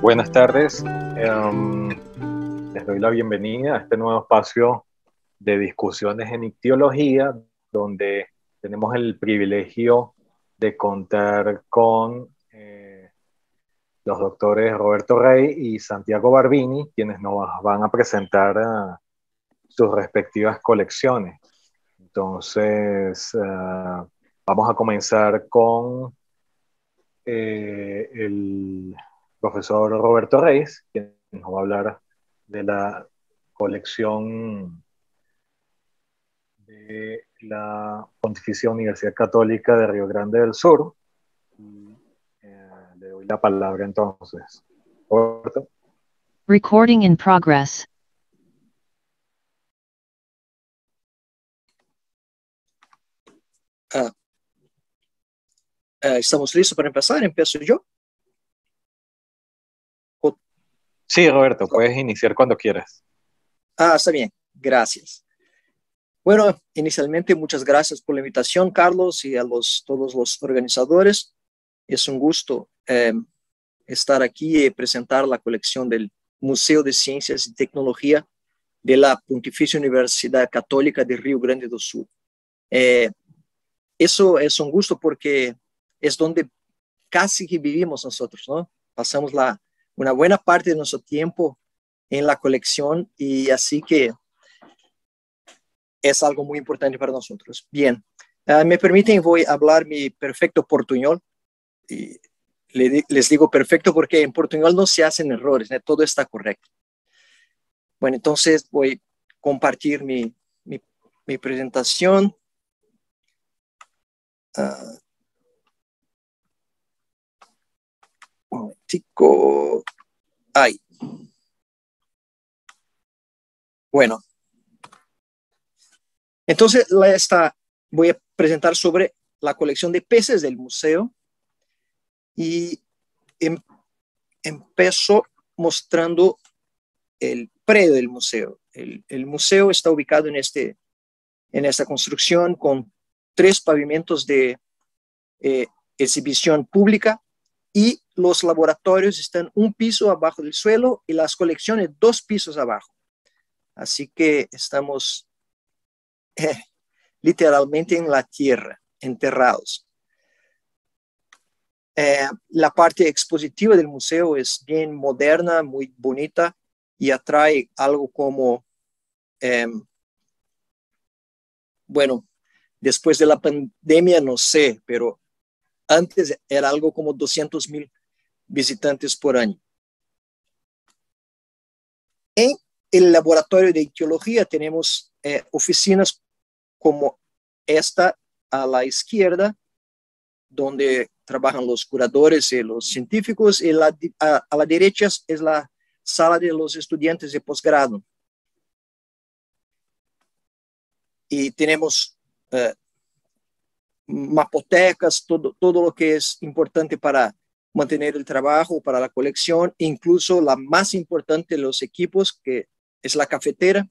Buenas tardes, les doy la bienvenida a este nuevo espacio de discusiones en ictiología, donde tenemos el privilegio de contar con los doctores Roberto Rey y Santiago Barbini, quienes nos van a presentar sus respectivas colecciones. Entonces, vamos a comenzar con el profesor Roberto Reis, quien nos va a hablar de la colección de la Pontificia Universidad Católica de Río Grande del Sur. Y, le doy la palabra entonces. Roberto. Recording in progress. ¿Estamos listos para empezar? ¿Empiezo yo? Sí, Roberto, puedes iniciar cuando quieras. Está bien, gracias. Bueno, inicialmente muchas gracias por la invitación, Carlos, y a todos los organizadores. Es un gusto estar aquí y presentar la colección del Museo de Ciencias y Tecnología de la Pontificia Universidad Católica de Río Grande do Sul. Eso es un gusto porque es donde casi que vivimos nosotros, ¿no? Pasamos una buena parte de nuestro tiempo en la colección y así que es algo muy importante para nosotros. Bien, me permiten, voy a hablar mi perfecto portuñol. Y les digo perfecto porque en portuñol no se hacen errores, ¿no? Todo está correcto. Bueno, entonces voy a compartir mi presentación. Un momentico. Ahí. Bueno. Entonces, voy a presentar sobre la colección de peces del museo y empiezo mostrando el predio del museo. El museo está ubicado en esta construcción con 3 pavimentos de exhibición pública y los laboratorios están un piso abajo del suelo y las colecciones 2 pisos abajo. Así que estamos literalmente en la tierra, enterrados. La parte expositiva del museo es bien moderna, muy bonita y atrae algo como, bueno, después de la pandemia no sé, pero antes era algo como 200,000 visitantes por año. En el laboratorio de ictiología tenemos oficinas como esta a la izquierda, donde trabajan los curadores y los científicos, y a la derecha es la sala de los estudiantes de posgrado. Y tenemos mapotecas, todo lo que es importante para mantener el trabajo, para la colección, incluso la más importante de los equipos, que es la cafetera.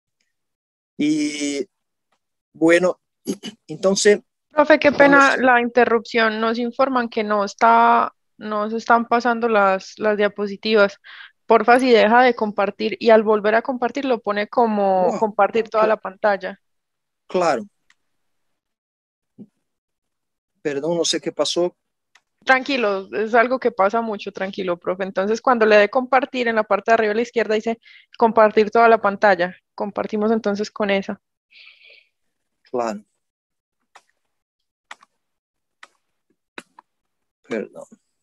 Y bueno, entonces... Profe, qué pena la interrupción. Nos informan que no se están pasando las diapositivas. Porfa, si deja de compartir y al volver a compartir lo pone como compartir toda la pantalla. Claro. Perdón, no sé qué pasó. Tranquilo, es algo que pasa mucho, tranquilo, profe. Entonces, cuando le dé compartir en la parte de arriba a la izquierda dice compartir toda la pantalla. Compartimos entonces con esa. Claro. Perdón.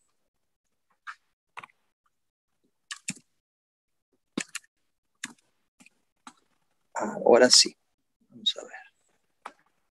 Ahora sí. Vamos a ver.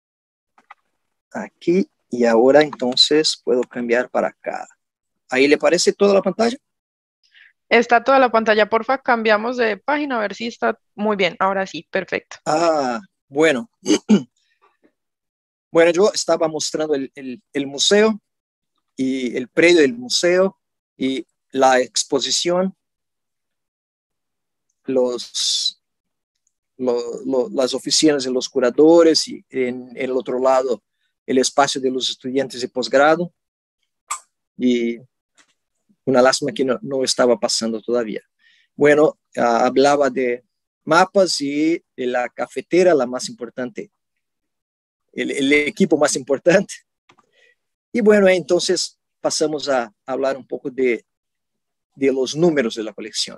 Aquí y ahora entonces puedo cambiar para acá. ¿Ahí le parece toda la pantalla? Está toda la pantalla, porfa, cambiamos de página a ver si está muy bien. Ahora sí, perfecto. Bueno. Bueno, yo estaba mostrando el museo y el predio del museo y la exposición, las oficinas de los curadores y en el otro lado el espacio de los estudiantes de posgrado. Y Una lástima que no estaba pasando todavía. Bueno, hablaba de mapas y de la cafetera, la más importante, el equipo más importante. Y bueno, entonces pasamos a hablar un poco de los números de la colección.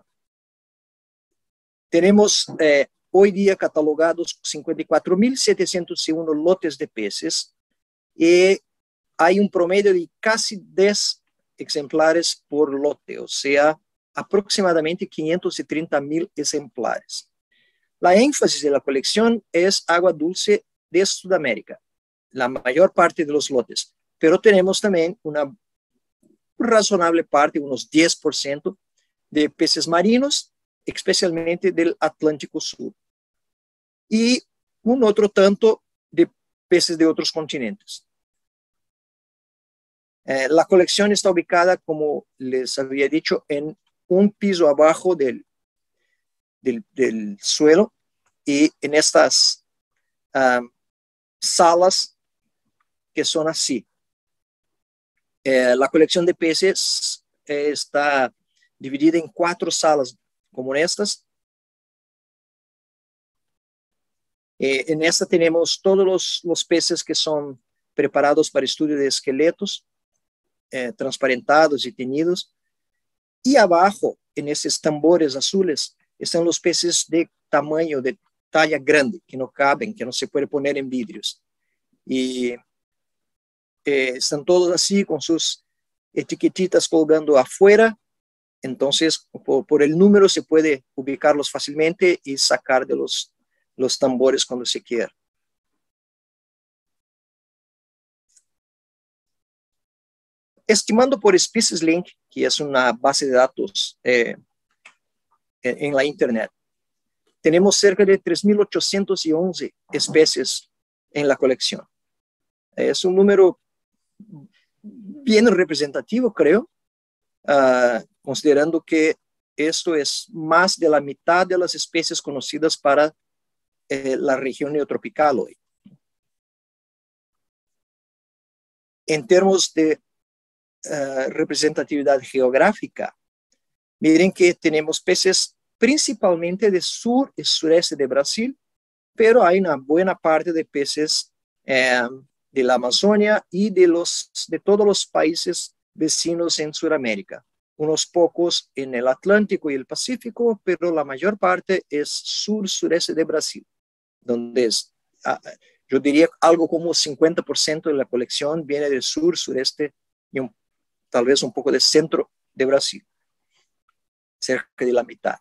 Tenemos hoy día catalogados 54.701 lotes de peces y hay un promedio de casi 10 ejemplares por lote, o sea, aproximadamente 530.000 ejemplares. La énfasis de la colección es agua dulce de Sudamérica, la mayor parte de los lotes, pero tenemos también una razonable parte, unos 10% de peces marinos, especialmente del Atlántico Sur, y un otro tanto de peces de otros continentes. La colección está ubicada, como les había dicho, en un piso abajo del suelo y en estas salas que son así. La colección de peces está dividida en 4 salas como estas. En esta tenemos todos los peces que son preparados para estudio de esqueletos, transparentados y teñidos. Y abajo, en esos tambores azules, están los peces de tamaño, de talla grande, que no caben, que no se puede poner en vidrios. Y están todos así, con sus etiquetitas colgando afuera. Entonces, por el número se puede ubicarlos fácilmente y sacar de los tambores cuando se quiera. Estimando por SpeciesLink, que es una base de datos en la Internet, tenemos cerca de 3.811 especies en la colección. Es un número bien representativo, creo, considerando que esto es más de la mitad de las especies conocidas para la región neotropical hoy. En términos de representatividad geográfica, miren que tenemos peces principalmente del sur y sureste de Brasil, pero hay una buena parte de peces de la Amazonia y de todos los países vecinos en Sudamérica. Unos pocos en el Atlántico y el Pacífico, pero la mayor parte es sur-sureste de Brasil, donde yo diría algo como 50% de la colección viene del sur, sureste y tal vez un poco del centro de Brasil, cerca de la mitad.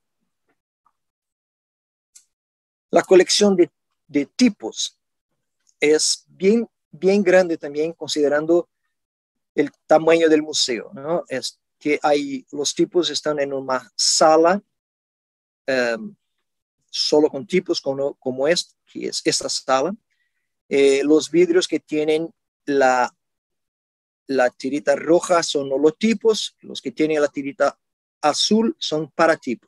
La colección de tipos es bien grande también, considerando el tamaño del museo, ¿no? Es que los tipos están en una sala solo con tipos como que es esta sala. Los vidrios que tienen la tirita roja son holotipos, los que tienen la tirita azul son paratipos.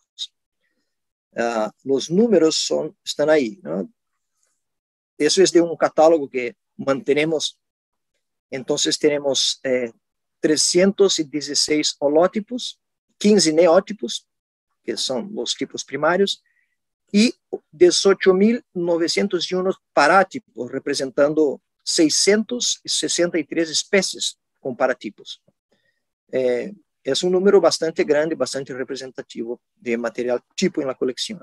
Los números están ahí, ¿no? Eso es de un catálogo que mantenemos. Entonces tenemos 316 holotipos, 15 neótipos, que son los tipos primarios, y 18.901 parátipos, representando 663 especies con paratipos. Es un número bastante grande, bastante representativo de material tipo en la colección.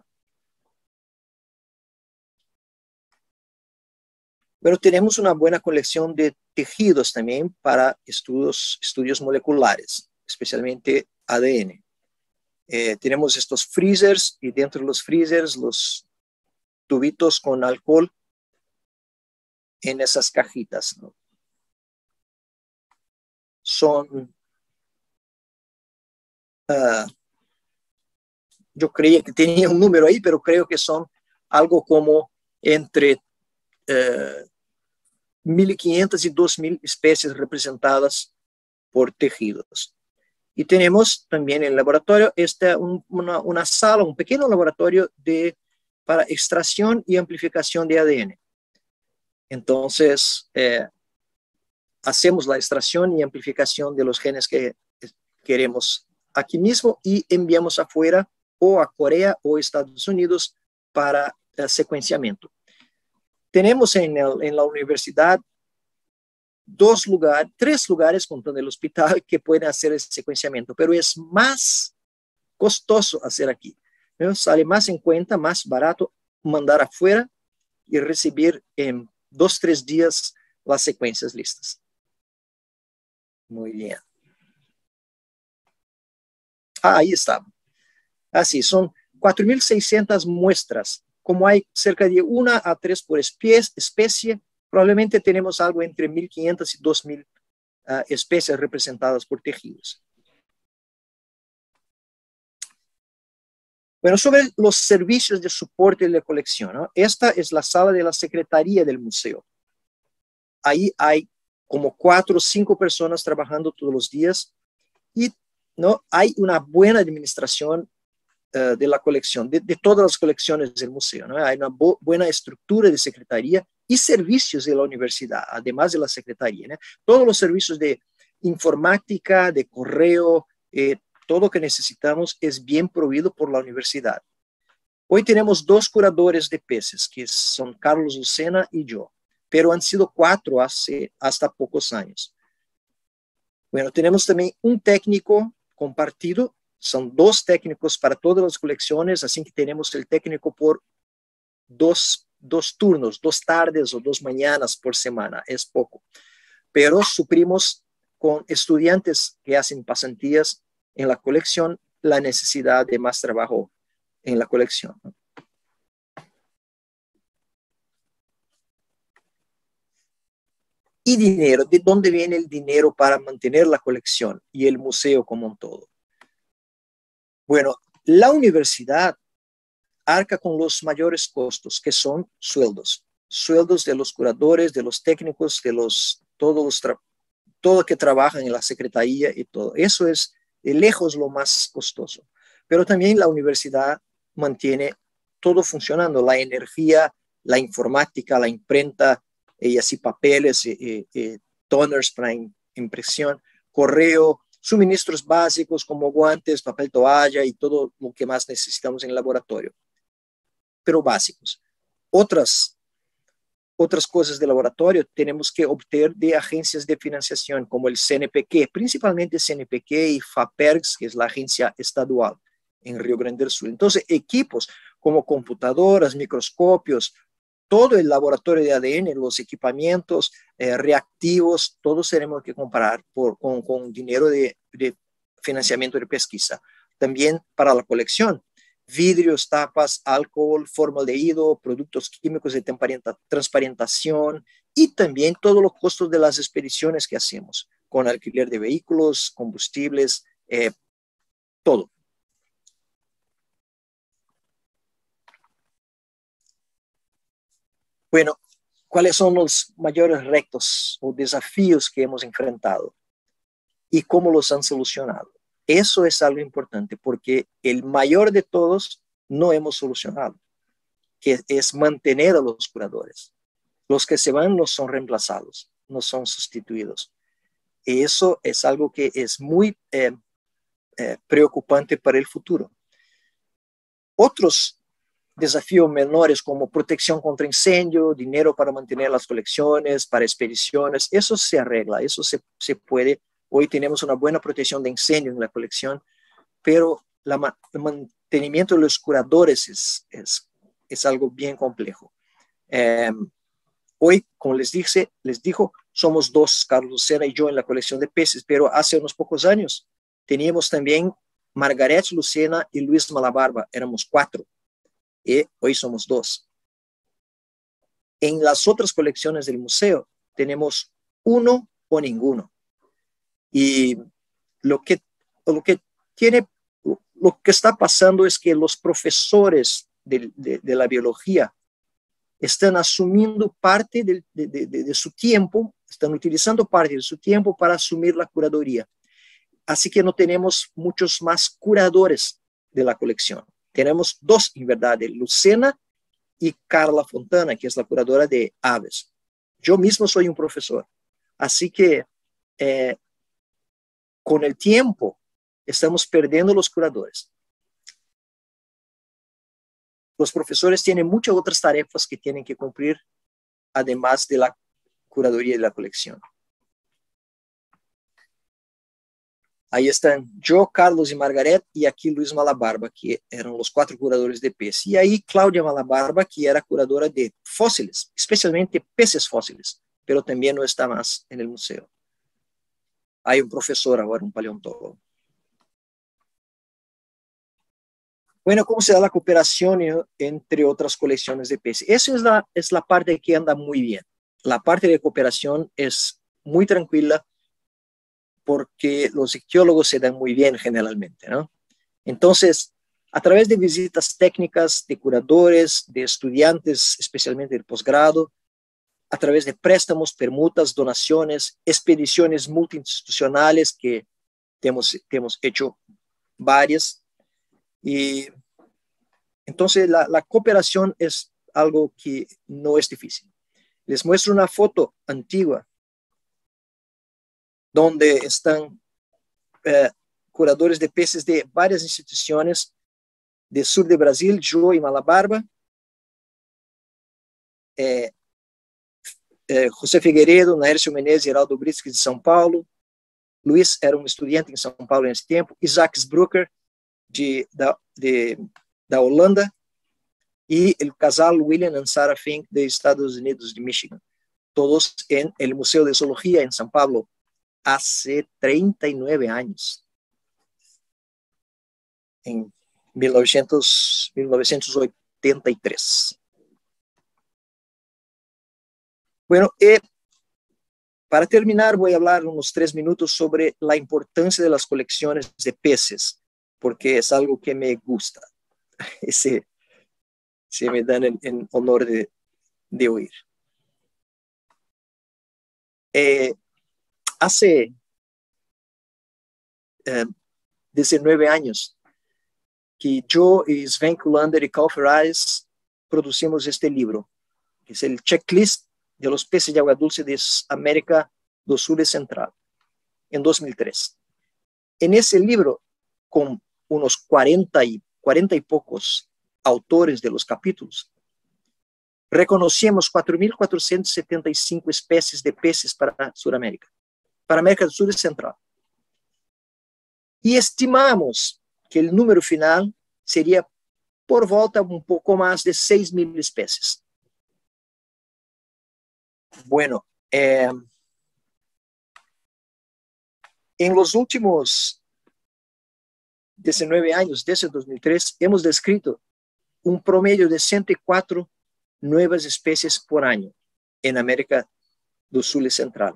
Pero tenemos una buena colección de tejidos también para estudios moleculares, especialmente ADN. Tenemos estos freezers y dentro de los freezers los tubitos con alcohol en esas cajitas, ¿no? Son, yo creía que tenía un número ahí, pero creo que son algo como entre 1.500 y 2.000 especies representadas por tejidos. Y tenemos también en el laboratorio una sala, un pequeño laboratorio para extracción y amplificación de ADN. Entonces, hacemos la extracción y amplificación de los genes que queremos aquí mismo y enviamos afuera o a Corea o Estados Unidos para secuenciamiento. Tenemos en la universidad tres lugares, contando el hospital, que pueden hacer el secuenciamiento, pero es más costoso hacer aquí, ¿no? Sale más en cuenta, más barato mandar afuera y recibir en 2-3 días las secuencias listas. Muy bien. Ahí está. Así, son 4.600 muestras. Como hay cerca de 1 a 3 por especie, probablemente tenemos algo entre 1.500 y 2.000 especies representadas por tejidos. Bueno, sobre los servicios de soporte de la colección, ¿no? Esta es la sala de la Secretaría del museo. Ahí hay como 4 o 5 personas trabajando todos los días y, ¿no?, hay una buena administración de la colección, de todas las colecciones del museo, ¿no? Hay una buena estructura de secretaría y servicios de la universidad, además de la secretaría, ¿no? Todos los servicios de informática, de correo, todo lo que necesitamos es bien provisto por la universidad. Hoy tenemos 2 curadores de peces, que son Carlos Lucena y yo, pero han sido 4 hasta pocos años. Bueno, tenemos también un técnico compartido. Son 2 técnicos para todas las colecciones, así que tenemos el técnico por dos turnos, 2 tardes o 2 mañanas por semana, es poco. Pero suprimos con estudiantes que hacen pasantías en la colección la necesidad de más trabajo en la colección. Y dinero, ¿de dónde viene el dinero para mantener la colección y el museo como un todo? Bueno, la universidad arca con los mayores costos, que son sueldos de los curadores, de los técnicos, de todo que trabajan en la secretaría y todo. Eso es de lejos lo más costoso. Pero también la universidad mantiene todo funcionando, la energía, la informática, la imprenta, y así papeles, toners para impresión, correo, suministros básicos como guantes, papel toalla y todo lo que más necesitamos en el laboratorio, pero básicos. Otras cosas de laboratorio tenemos que obtener de agencias de financiación como el CNPq, principalmente CNPq y FAPERGS, que es la agencia estadual en Río Grande del Sur. Entonces, equipos como computadoras, microscopios, todo el laboratorio de ADN, los equipamientos, reactivos, todos tenemos que comprar con dinero de financiamiento de pesquisa. También para la colección, vidrios, tapas, alcohol, formaldehído, productos químicos de transparentación y también todos los costos de las expediciones que hacemos, con alquiler de vehículos, combustibles, todo. Bueno, ¿cuáles son los mayores retos o desafíos que hemos enfrentado y cómo los han solucionado? Eso es algo importante porque el mayor de todos no hemos solucionado, que es mantener a los curadores. Los que se van no son reemplazados, no son sustituidos. Y eso es algo que es muy preocupante para el futuro. Otros desafíos menores como protección contra incendio, dinero para mantener las colecciones, para expediciones, eso se arregla, eso se puede. Hoy tenemos una buena protección de incendio en la colección, pero el mantenimiento de los curadores es algo bien complejo. Hoy, como les dijo, somos 2, Carlos Lucena y yo, en la colección de peces, pero hace unos pocos años teníamos también Margaret Lucena y Luis Malabarba, éramos 4. Y hoy somos 2. En las otras colecciones del museo tenemos 1 o ninguno. Y lo que está pasando es que los profesores de la biología están asumiendo parte de su tiempo, están utilizando parte de su tiempo para asumir la curaduría. Así que no tenemos muchos más curadores de la colección. Tenemos 2, en verdad, Lucena y Carla Fontana, que es la curadora de aves. Yo mismo soy un profesor. Así que con el tiempo estamos perdiendo los curadores. Los profesores tienen muchas otras tareas que tienen que cumplir, además de la curaduría de la colección. Ahí están yo, Carlos y Margaret, y aquí Luis Malabarba, que eran los 4 curadores de peces. Y ahí Claudia Malabarba, que era curadora de fósiles, especialmente peces fósiles, pero también no está más en el museo. Hay un profesor ahora, un paleontólogo. Bueno, ¿cómo se da la cooperación entre otras colecciones de peces? Esa es la parte que anda muy bien. La parte de cooperación es muy tranquila porque los ictiólogos se dan muy bien generalmente, ¿no? Entonces, a través de visitas técnicas de curadores, de estudiantes, especialmente del posgrado, a través de préstamos, permutas, donaciones, expediciones multiinstitucionales que hemos hecho varias. Y entonces la cooperación es algo que no es difícil. Les muestro una foto antigua donde están curadores de peces de varias instituciones del sur de Brasil, yo y Malabarba, José Figueiredo, Naércio Menezes e Heraldo Britsky de São Paulo. Luiz era um estudante em São Paulo nesse tempo. Isaac Sbrucker, da Holanda. E o casal William and Sarah Fink, de Estados Unidos de Michigan. Todos en el Museo de Zoología en São Paulo hace 39 años. En 1983. Bueno, para terminar voy a hablar unos 3 minutos sobre la importancia de las colecciones de peces, porque es algo que me gusta. Se me dan en honor de oír. Hace 19 años que yo y Sven Kullander y Carl Ferraris producimos este libro, que es el checklist de los peces de agua dulce de América do Sul y Central, en 2003. En ese libro, con unos 40 y pocos autores de los capítulos, reconocemos 4.475 especies de peces para Sudamérica, para América del Sur y Central. Y estimamos que el número final sería por volta un poco más de 6.000 especies. Bueno, en los últimos 19 años, desde 2003, hemos descrito un promedio de 104 nuevas especies por año en América do Sul y Central.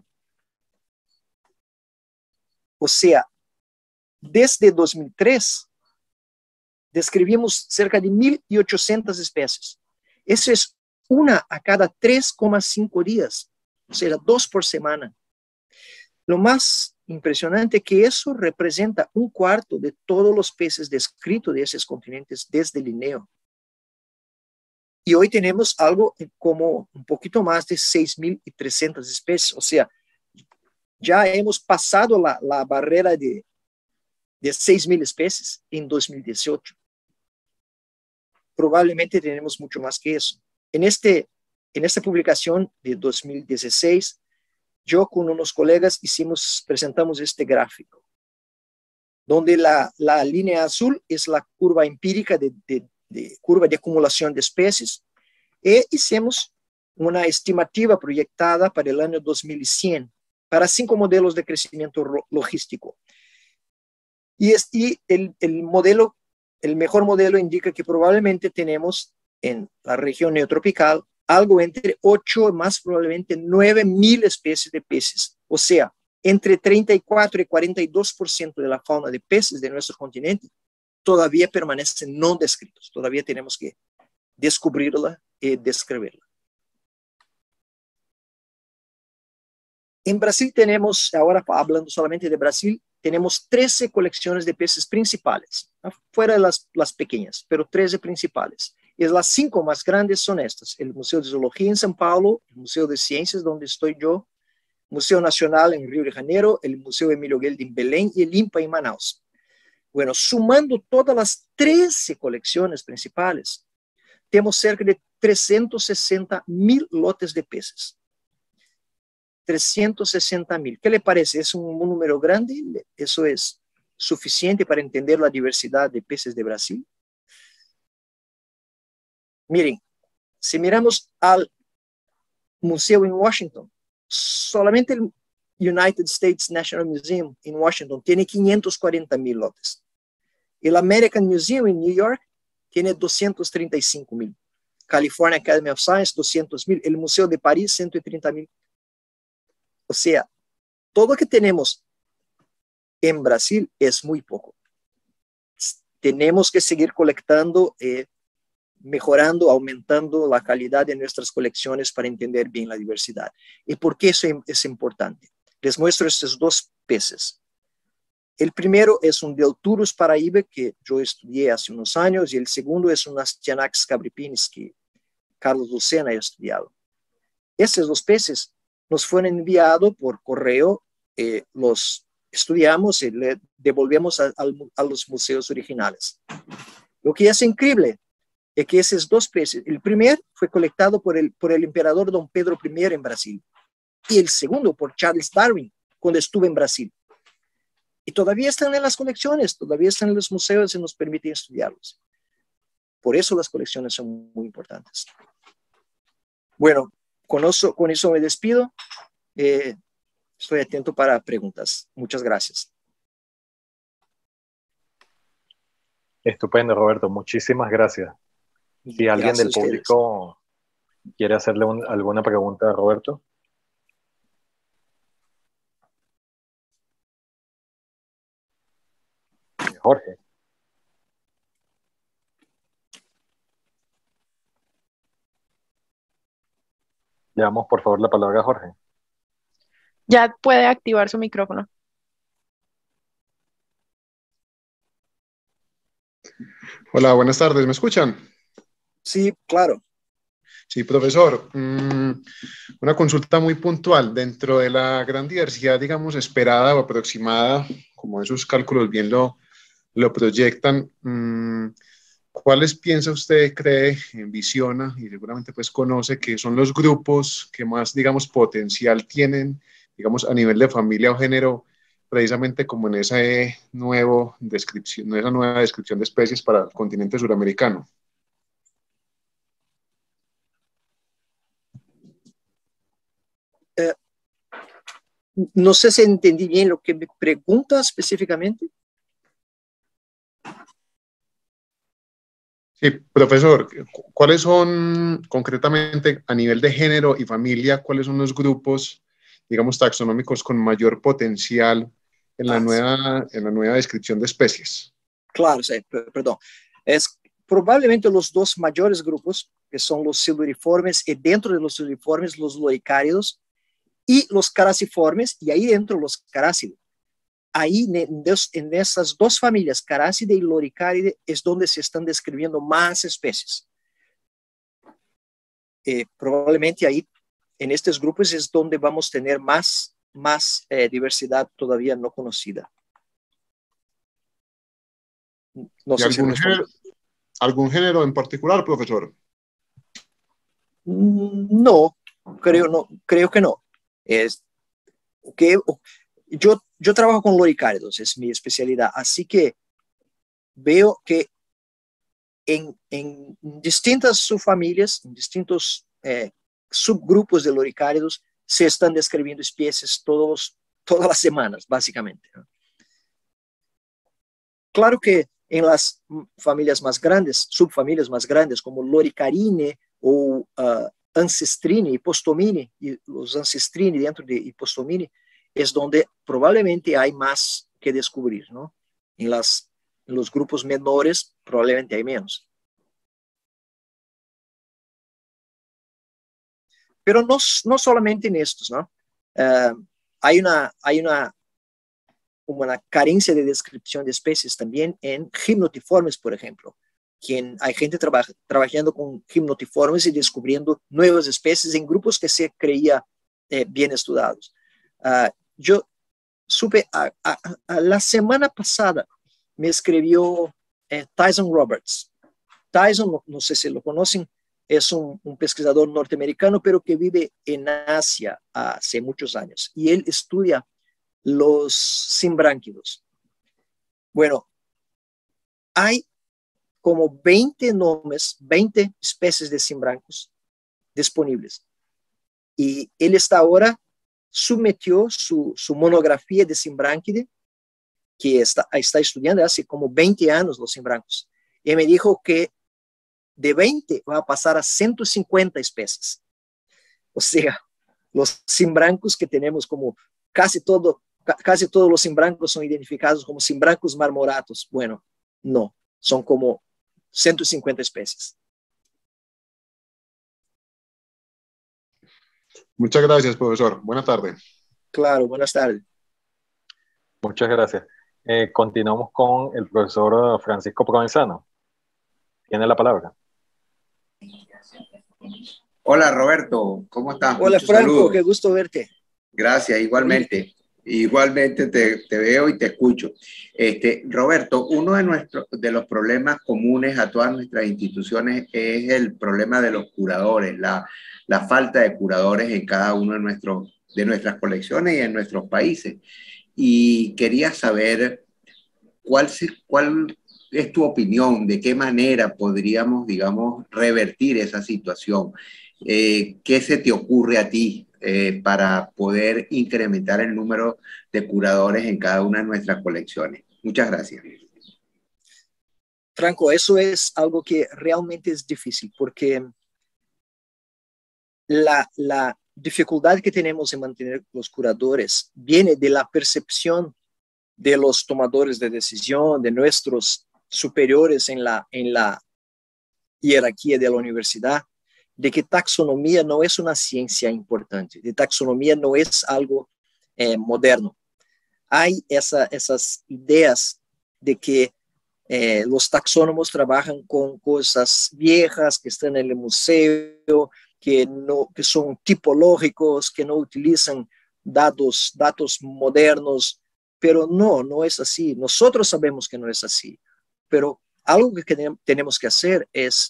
O sea, desde 2003, describimos cerca de 1.800 especies. Eso es una a cada 3,5 días, o sea, 2 por semana. Lo más impresionante es que eso representa 1/4 de todos los peces descritos de esos continentes desde Linneo. Y hoy tenemos algo como un poquito más de 6.300 especies, o sea, ya hemos pasado la barrera de 6.000 especies en 2018. Probablemente tenemos mucho más que eso. En esta publicación de 2016, yo con unos colegas presentamos este gráfico, donde la línea azul es la curva empírica curva de acumulación de especies, y hicimos una estimativa proyectada para el año 2100, para 5 modelos de crecimiento logístico. Y el mejor modelo indica que probablemente tenemos en la región neotropical algo entre 8, más probablemente 9.000 especies de peces. O sea, entre 34 y 42% de la fauna de peces de nuestro continente todavía permanecen no descritos. Todavía tenemos que descubrirla y describirla. En Brasil tenemos, ahora hablando solamente de Brasil, tenemos 13 colecciones de peces principales, fuera de las pequeñas, pero 13 principales. Y las 5 más grandes son estas: el Museo de Zoología en São Paulo, el Museo de Ciencias, donde estoy yo, Museo Nacional en Río de Janeiro, el Museo Emilio Geldi en Belén y el INPA en Manaus. Bueno, sumando todas las 13 colecciones principales, tenemos cerca de 360.000 lotes de peces. 360.000. ¿Qué le parece? ¿Es un número grande? ¿Eso es suficiente para entender la diversidad de peces de Brasil? Miren, si miramos al museo en Washington, solamente el United States National Museum en Washington tiene 540.000 lotes. El American Museum en New York tiene 235.000. California Academy of Science, 200.000. El Museo de París, 130.000. O sea, todo lo que tenemos en Brasil es muy poco. Tenemos que seguir colectando, mejorando, aumentando la calidad de nuestras colecciones para entender bien la diversidad. ¿Y por qué eso es importante? Les muestro estos dos peces. El primero es un Delturus paraíba que yo estudié hace unos años y el segundo es un Astyanax cabripinis que Carlos Lucena ha estudiado. Estos dos peces nos fueron enviados por correo, los estudiamos y le devolvemos a los museos originales. Lo que es increíble es que esos dos peces, el primero fue colectado por el emperador Don Pedro I en Brasil y el segundo por Charles Darwin cuando estuvo en Brasil. Y todavía están en las colecciones, todavía están en los museos y nos permiten estudiarlos. Por eso las colecciones son muy importantes. Bueno, con eso me despido. Estoy atento para preguntas. Muchas gracias. Estupendo, Roberto. Muchísimas gracias. Si alguien Gracias del a ustedes. público quiere hacerle alguna pregunta a Roberto. Jorge. Le damos por favor la palabra a Jorge. Ya puede activar su micrófono. Hola, buenas tardes, ¿me escuchan? Sí, claro. Sí, profesor. Una consulta muy puntual. Dentro de la gran diversidad, digamos, esperada o aproximada, como esos cálculos bien lo proyectan, ¿cuáles piensa usted, cree, visiona y seguramente pues conoce que son los grupos que más, digamos, potencial tienen, digamos, a nivel de familia o género, precisamente como en esa nueva descripción de especies para el continente suramericano? No sé si entendí bien lo que me pregunta específicamente. Sí, profesor, ¿cuáles son concretamente a nivel de género y familia, cuáles son los grupos, digamos, taxonómicos con mayor potencial en la nueva descripción de especies? Claro, sí, perdón. Es probablemente los dos mayores grupos, que son los siluriformes, y dentro de los siluriformes, los loricáridos, y los caraciformes, y ahí dentro los carácidos. Ahí en esas dos familias, Carácide y Loricáride, es donde se están describiendo más especies. Probablemente ahí, en estos grupos, es donde vamos a tener más diversidad todavía no conocida. No sé si algún género en particular, profesor? No, creo que no. Yo trabajo con loricáridos, es mi especialidad, así que veo que en distintas subfamilias, en distintos subgrupos de loricáridos, se están describiendo especies todas las semanas, básicamente, ¿no? Claro que en las familias más grandes, subfamilias más grandes, como Loricarine o Ancestrine y Postomine, y los Ancestrine dentro de Postomine, es donde probablemente hay más que descubrir, ¿no? En los grupos menores probablemente hay menos. Pero no solamente en estos, ¿no? Hay una carencia de descripción de especies también en gimnotiformes, por ejemplo. Hay gente trabajando con gimnotiformes y descubriendo nuevas especies en grupos que se creía bien estudiados. Yo supe la semana pasada, me escribió Tyson Roberts. Tyson, no sé si lo conocen, es un pesquisador norteamericano, pero que vive en Asia hace muchos años. Y él estudia los simbránquidos. Bueno, hay como 20 nombres, 20 especies de simbrancos disponibles. Y él ahora sometió su monografía de simbránquide, que está estudiando hace como 20 años los simbrancos. Y me dijo que de 20 va a pasar a 150 especies. O sea, los simbrancos que tenemos como casi todos los simbrancos son identificados como simbrancos marmoratos. Bueno, no, son como 150 especies. Muchas gracias, profesor. Buena tarde. Claro, buenas tardes. Muchas gracias. Continuamos con el profesor Francisco Provenzano. Tiene la palabra. Hola Roberto, ¿cómo estás? Hola Muchos Franco, saludos. qué gusto verte. Gracias, igualmente. Igualmente te veo y te escucho. Roberto, uno de los problemas comunes a todas nuestras instituciones es el problema de los curadores, la falta de curadores en cada uno de nuestras colecciones y en nuestros países. Y quería saber cuál es tu opinión, de qué manera podríamos, digamos, revertir esa situación. ¿Qué se te ocurre a ti para poder incrementar el número de curadores en cada una de nuestras colecciones? Muchas gracias. Franco, eso es algo que realmente es difícil, porque la dificultad que tenemos en mantener los curadores viene de la percepción de los tomadores de decisión, de nuestros superiores en la jerarquía de la universidad, de que taxonomía no es una ciencia importante, de taxonomía no es algo moderno. Hay esas ideas de que los taxónomos trabajan con cosas viejas que están en el museo, que son tipológicos, que no utilizan datos modernos, pero no es así. Nosotros sabemos que no es así, pero algo que tenemos que hacer es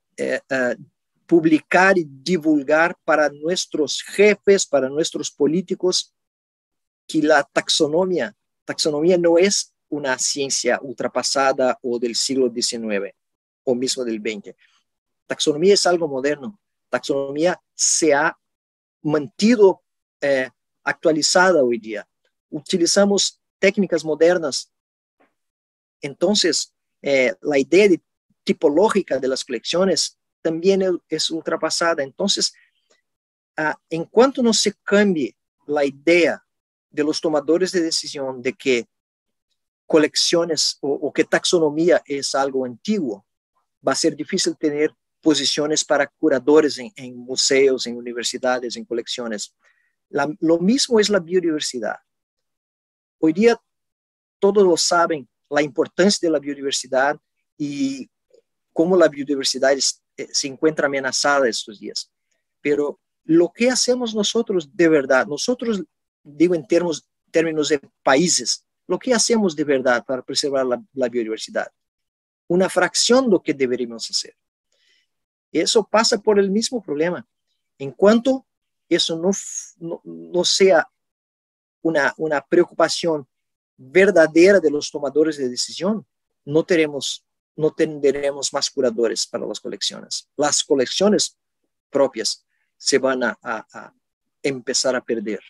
publicar y divulgar para nuestros jefes, para nuestros políticos, que la taxonomía no es una ciencia ultrapasada o del siglo XIX o mismo del XX. Taxonomía es algo moderno. Taxonomía se ha mantido actualizada hoy día. Utilizamos técnicas modernas. Entonces, la idea tipológica de las colecciones también es ultrapasada. Entonces, en cuanto no se cambie la idea de los tomadores de decisión de que colecciones o que taxonomía es algo antiguo, va a ser difícil tener posiciones para curadores en museos, en universidades, en colecciones. Lo mismo es la biodiversidad. Hoy día todos lo saben, la importancia de la biodiversidad y cómo la biodiversidad se encuentra amenazada estos días. Pero lo que hacemos nosotros de verdad, nosotros digo en términos de países, lo que hacemos de verdad para preservar la biodiversidad, una fracción de lo que deberíamos hacer. Eso pasa por el mismo problema. En cuanto eso no sea una preocupación verdadera de los tomadores de decisión, no tendremos más curadores para las colecciones. Las colecciones propias se van a empezar a perder.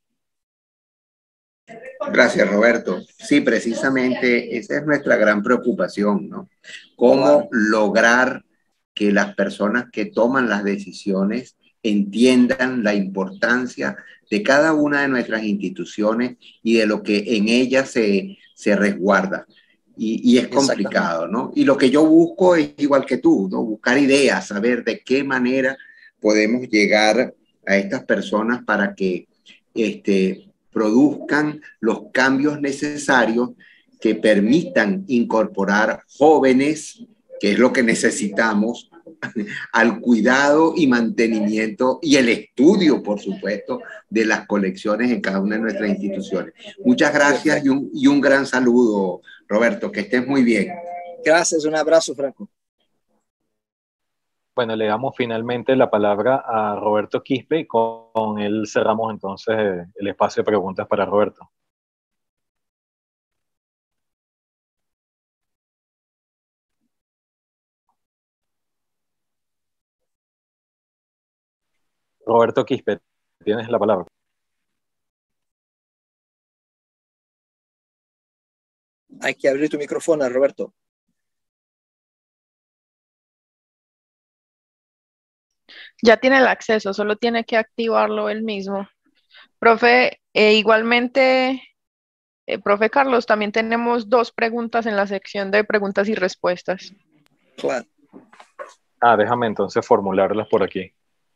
Gracias, Roberto. Sí, precisamente esa es nuestra gran preocupación, ¿no? Cómo lograr que las personas que toman las decisiones entiendan la importancia de cada una de nuestras instituciones y de lo que en ellas se resguarda. Y es complicado, ¿no? Y lo que yo busco es igual que tú, ¿no? Buscar ideas, saber de qué manera podemos llegar a estas personas para que produzcan los cambios necesarios que permitan incorporar jóvenes, que es lo que necesitamos, al cuidado y mantenimiento y el estudio, por supuesto, de las colecciones en cada una de nuestras instituciones. Muchas gracias y un gran saludo, Roberto, que estés muy bien. Gracias, un abrazo, Franco. Bueno, le damos finalmente la palabra a Roberto Quispe y con él cerramos entonces el espacio de preguntas para Roberto. Roberto Quispe, tienes la palabra. Hay que abrir tu micrófono, Roberto. Ya tiene el acceso, solo tiene que activarlo él mismo. Profe, igualmente, profe Carlos, también tenemos dos preguntas en la sección de preguntas y respuestas. Claro. Déjame entonces formularlas por aquí.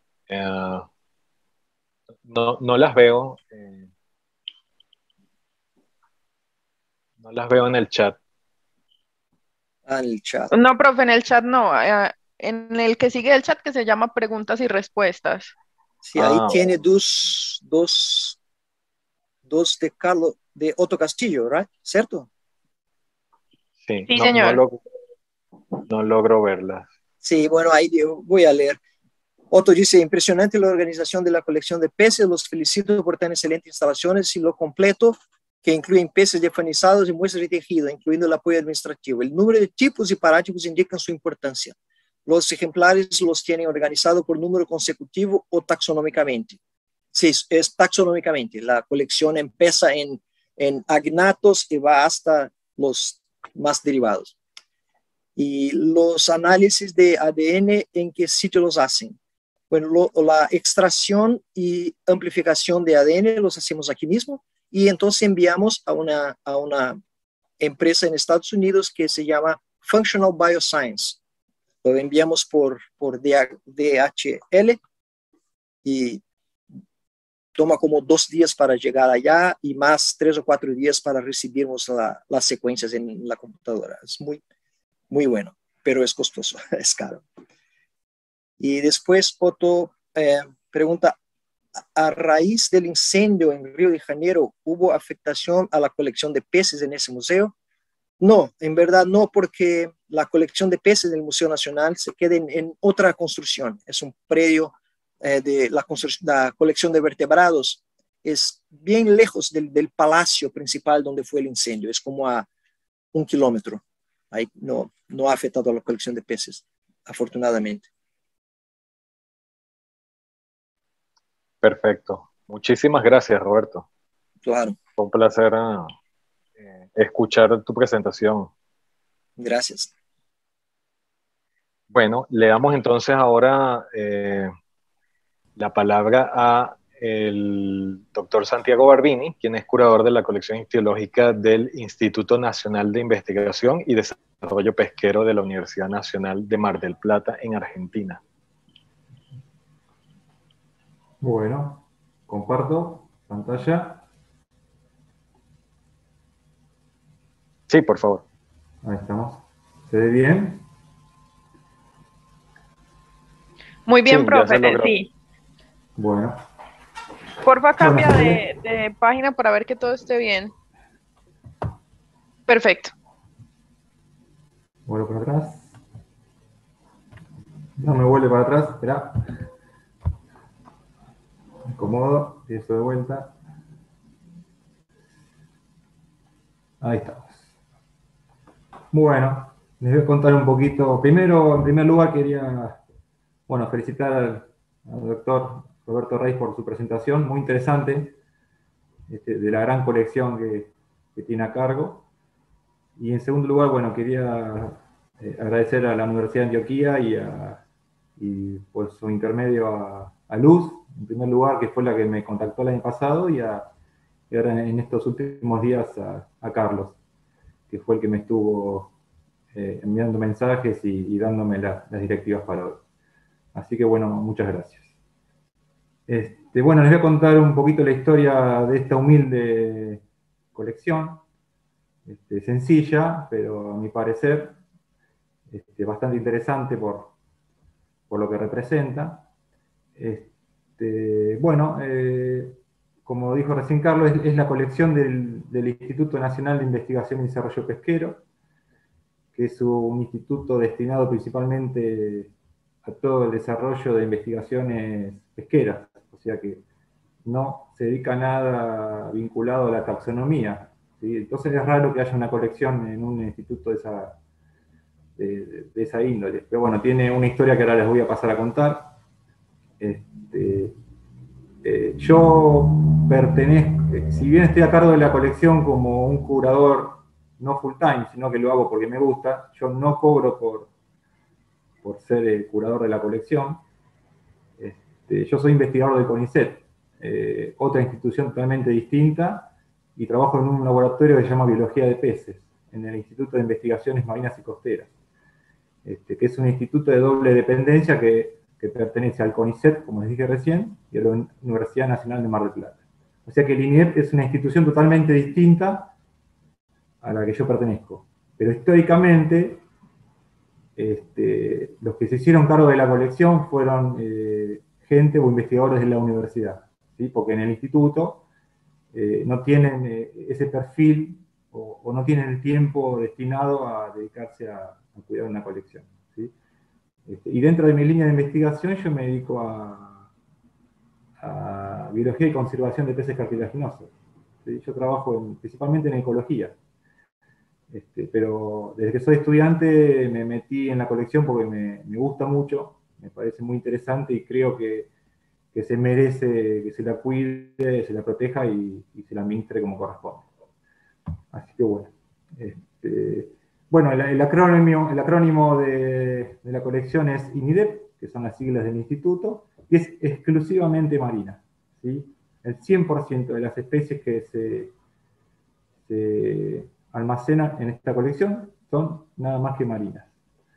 No las veo. No las veo en el chat. En el chat. No, profe, en el chat no. En el que sigue el chat que se llama preguntas y respuestas. Sí, ahí tiene dos de Carlos, de Otto Castillo, ¿right? ¿Cierto? Sí, Sí, señor. No logro verlas. Sí, bueno, ahí voy a leer. Otto dice, impresionante la organización de la colección de peces, los felicito por tan excelentes instalaciones y lo completo que incluyen peces defanizados y muestras de tejido, incluyendo el apoyo administrativo. El número de tipos y paráticos indican su importancia. Los ejemplares los tienen organizados por número consecutivo o taxonómicamente. Sí, es taxonómicamente. La colección empieza en agnatos y va hasta los más derivados. Y los análisis de ADN, ¿en qué sitio los hacen? Bueno, la extracción y amplificación de ADN los hacemos aquí mismo y entonces enviamos a una empresa en Estados Unidos que se llama Functional Bioscience. Lo enviamos por DHL y toma como 2 días para llegar allá y más 3 o 4 días para recibirnos las secuencias en la computadora. Es muy bueno, pero es costoso, es caro. Y después Otto pregunta, a raíz del incendio en Río de Janeiro, ¿hubo afectación a la colección de peces en ese museo? No, en verdad no, porque la colección de peces del Museo Nacional se queda en otra construcción. Es un predio de la colección de vertebrados. Es bien lejos del palacio principal donde fue el incendio. Es como a 1 kilómetro. Ahí no ha afectado a la colección de peces, afortunadamente. Perfecto. Muchísimas gracias, Roberto. Claro. Fue un placer escuchar tu presentación. Gracias. Bueno, le damos entonces ahora la palabra a el doctor Santiago Barbini, quien es curador de la colección ictiológica del Instituto Nacional de Investigación y Desarrollo Pesquero de la Universidad Nacional de Mar del Plata en Argentina. Bueno, comparto pantalla. Sí, por favor. Ahí estamos. ¿Se ve bien? Muy bien, Sí, profe, ya se logró. sí. Bueno. Porfa, cambia de página para ver que todo esté bien. Perfecto. Vuelvo para atrás. No me vuelve para atrás, espera. Me acomodo, y eso de vuelta. Ahí estamos. Bueno, les voy a contar un poquito. Primero, en primer lugar, quería, bueno, felicitar al doctor Roberto Reis por su presentación, muy interesante, de la gran colección que tiene a cargo. Y en segundo lugar, bueno, quería agradecer a la Universidad de Antioquia y por su intermedio a Luz, en primer lugar, que fue la que me contactó el año pasado, y ahora en estos últimos días a Carlos, que fue el que me estuvo enviando mensajes y dándome las directivas para hoy. Así que bueno, muchas gracias. Bueno, les voy a contar un poquito la historia de esta humilde colección, sencilla, pero a mi parecer bastante interesante por lo que representa. Bueno, como dijo recién Carlos, es la colección del Instituto Nacional de Investigación y Desarrollo Pesquero, que es un instituto destinado principalmente a todo el desarrollo de investigaciones pesqueras, o sea que no se dedica a nada vinculado a la taxonomía, ¿sí? Entonces es raro que haya una colección en un instituto de esa índole. Pero bueno, tiene una historia que ahora les voy a pasar a contar. Yo pertenezco, si bien estoy a cargo de la colección como un curador no full time, sino que lo hago porque me gusta, yo no cobro por ser el curador de la colección. Yo soy investigador del CONICET, otra institución totalmente distinta, y trabajo en un laboratorio que se llama Biología de Peces, en el Instituto de Investigaciones Marinas y Costeras, que es un instituto de doble dependencia que pertenece al CONICET, como les dije recién, y a la Universidad Nacional de Mar del Plata. O sea que el INIEP es una institución totalmente distinta a la que yo pertenezco. Pero históricamente, los que se hicieron cargo de la colección fueron gente o investigadores de la universidad, ¿sí? Porque en el instituto no tienen ese perfil o no tienen el tiempo destinado a dedicarse a cuidar una colección, ¿sí? Y dentro de mi línea de investigación yo me dedico a biología y conservación de peces cartilaginosos, ¿sí? Yo trabajo principalmente en ecología. Pero desde que soy estudiante me metí en la colección porque me gusta mucho, me parece muy interesante y creo que se merece que se la cuide, se la proteja y se la administre como corresponde. Así que bueno. Bueno, el acrónimo de la colección es INIDEP, que son las siglas del instituto, y es exclusivamente marina, ¿sí? El 100% de las especies que se almacenan en esta colección son nada más que marinas.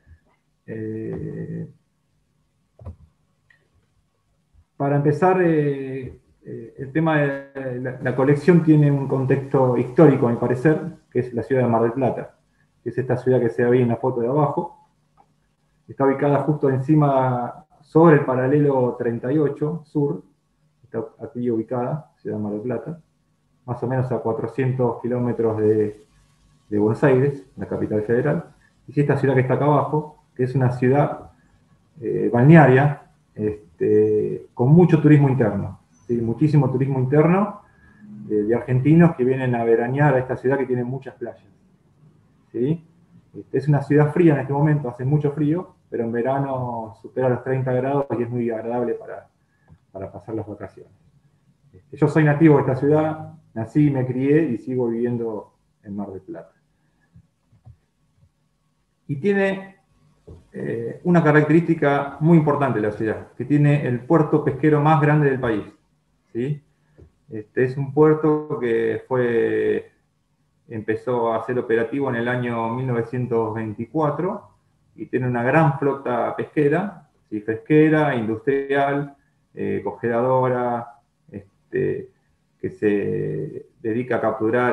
Para empezar, el tema de la colección tiene un contexto histórico, a mi parecer, que es la ciudad de Mar del Plata, que es esta ciudad que se ve en la foto de abajo. Está ubicada justo encima, sobre el paralelo 38 sur, está aquí ubicada, ciudad de Mar del Plata, más o menos a 400 kilómetros de Buenos Aires, la capital federal. Y esta ciudad que está acá abajo, que es una ciudad balnearia, con mucho turismo interno, ¿sí? Muchísimo turismo interno de argentinos que vienen a veranear a esta ciudad que tiene muchas playas, ¿sí? Es una ciudad fría en este momento, hace mucho frío, pero en verano supera los 30 grados y es muy agradable para pasar las vacaciones. Yo soy nativo de esta ciudad, nací, me crié y sigo viviendo en Mar del Plata. Y tiene una característica muy importante de la ciudad, que tiene el puerto pesquero más grande del país, ¿sí? Es un puerto que empezó a ser operativo en el año 1924 y tiene una gran flota pesquera, ¿sí? Pesquera, industrial, congeladora, que se dedica a capturar